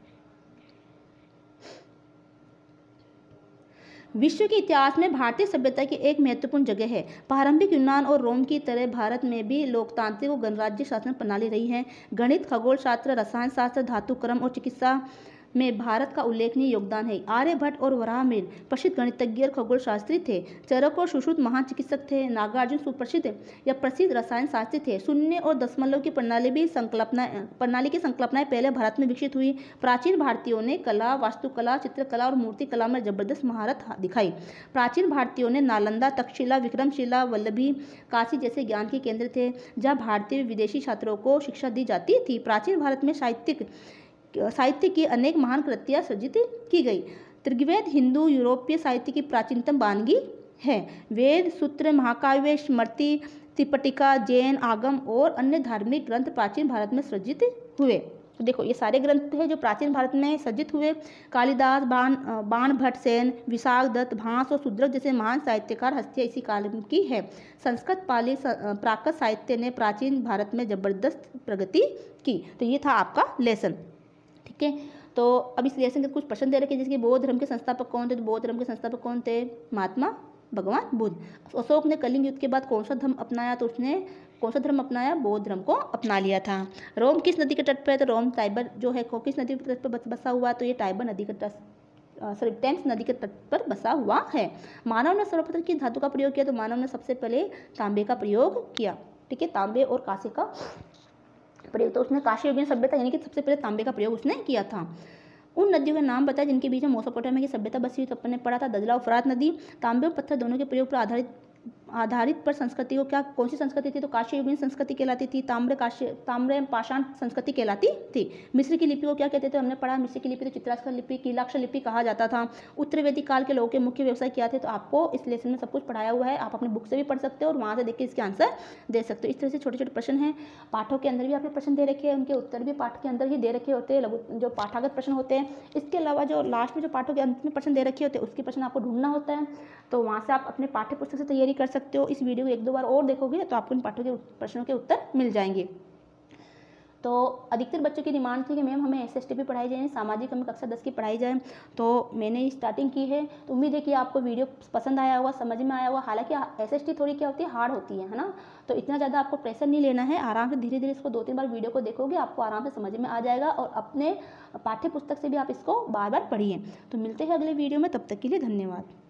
[SPEAKER 1] विश्व के इतिहास में भारतीय सभ्यता की एक महत्वपूर्ण जगह है। प्रारंभिक यूनान और रोम की तरह भारत में भी लोकतांत्रिक और गणराज्य शासन प्रणाली रही है। गणित, खगोल शास्त्र, रसायन शास्त्र, धातु क्रम और चिकित्सा में भारत का उल्लेखनीय योगदान है। आर्यभट्ट और वराहमिहिर प्रसिद्ध गणितज्ञ और खगोल शास्त्री थे। चरक और सुश्रुत महान चिकित्सक थे। नागार्जुन सुप्रसिद्ध या प्रसिद्ध रसायन शास्त्री थे। शून्य और दशमलव की प्रणाली की संकल्पनाएं पहले भारत में विकसित हुई। प्राचीन भारतीयों ने कला, वास्तुकला, चित्रकला और मूर्ति कला में जबरदस्त महारत दिखाई। प्राचीन भारतीयों ने नालंदा, तक्षशिला, विक्रमशिला, वल्लभी, काशी जैसे ज्ञान के केंद्र थे, जहाँ भारतीय विदेशी छात्रों को शिक्षा दी जाती थी। प्राचीन भारत में साहित्य की अनेक महान कृतियाँ सृजित की गई। ऋग्वेद हिंदू यूरोपीय साहित्य की प्राचीनतम वानगी है। वेद, सूत्र, महाकाव्य, स्मृति, त्रिपिटका, जैन आगम और अन्य धार्मिक ग्रंथ प्राचीन भारत में सृजित हुए। तो देखो ये सारे ग्रंथ हैं जो प्राचीन भारत में सृजित हुए। कालिदास, बाणभट्ट सेन, विशाख दत्त, भास और शूद्रक जैसे महान साहित्यकार हस्तियाँ इसी काल की है। संस्कृत, पाली, प्राकृत साहित्य ने प्राचीन भारत में जबरदस्त प्रगति की। तो ये था आपका लेसन। ठीक है, तो अब इस लेसन के कुछ प्रश्न दे रखे हैं, जैसे कि बौद्ध धर्म के संस्थापक कौन थे। तो बौद्ध धर्म के संस्थापक कौन थे? महात्मा भगवान बुद्ध। अशोक ने कलिंग युद्ध के बाद कौन सा धर्म अपनाया? तो उसने कौन सा धर्म अपनाया? बौद्ध धर्म को अपना लिया था। रोम किस नदी के तट पर है? तो रोम टाइबर जो है किस नदी के तट पर बसा हुआ? तो ये टाइबर नदी के तट टेम्स नदी के तट पर बसा हुआ है। मानव ने सर्वप्रथम किस धातु का प्रयोग किया? तो मानव ने सबसे पहले तांबे का प्रयोग किया। ठीक है, तांबे और कांसे का प्रयोग। तो उसने काशी युगीन सभ्यता यानी कि सबसे पहले तांबे का प्रयोग उसने किया था। उन नदियों के नाम बताए जिनके बीच में मेसोपोटामिया की सभ्यता बसी हुई। तो अपन ने पढ़ा था दजला और फरात नदी। तांबे और पत्थर दोनों के प्रयोग पर आधारित पर संस्कृति को क्या कौन सी संस्कृति थी? तो काशी युगीन संस्कृति कहलाती थी। ताम्र पाषाण संस्कृति कहलाती थी। मिस्र की लिपि को क्या कहते थे? हमने पढ़ा मिस्र की लिपि तो चित्राक्षर लिपि, कीलाक्षर लिपि कहा जाता था। उत्तर वैदिक काल के लोगों के मुख्य व्यवसाय क्या थे? तो आपको इस लेसन में सब कुछ पढ़ाया हुआ है, आप अपनी बुक से भी पढ़ सकते हो और वहाँ से देख के इसके आंसर दे सकते हो। इस तरह से छोटे छोटे प्रश्न हैं, पाठों के अंदर भी आपने प्रश्न दे रखे हैं, उनके उत्तर भी पाठ के अंदर ही दे रखे होते हैं, जो पाठागत प्रश्न होते हैं। इसके अलावा जो लास्ट में जो पाठों के अंत में प्रश्न दे रखे होते हैं उसके प्रश्न आपको ढूंढना होता है। तो वहाँ से आप अपने पाठ्य पुस्तक से तैयारी कर सकते हो। इस वीडियो को 1-2 बार और देखोगे तो आपको इन पाठों के प्रश्नों के उत्तर मिल जाएंगे। तो अधिकतर बच्चों की डिमांड थी कि मैम हमें SST भी पढ़ाई जाए, सामाजिक हमें कक्षा 10 की पढ़ाई जाए। तो मैंने स्टार्टिंग की है। तो उम्मीद है कि आपको वीडियो पसंद आया होगा, समझ में आया होगा। हालांकि SST थोड़ी क्या होती है, हार्ड होती है ना। तो इतना ज़्यादा आपको प्रेशर नहीं लेना है, आराम से धीरे धीरे इसको 2-3 बार वीडियो को देखोगे आपको आराम से समझ में आ जाएगा और अपने पाठ्य पुस्तक से भी आप इसको बार बार पढ़िए। तो मिलते हैं अगले वीडियो में, तब तक के लिए धन्यवाद।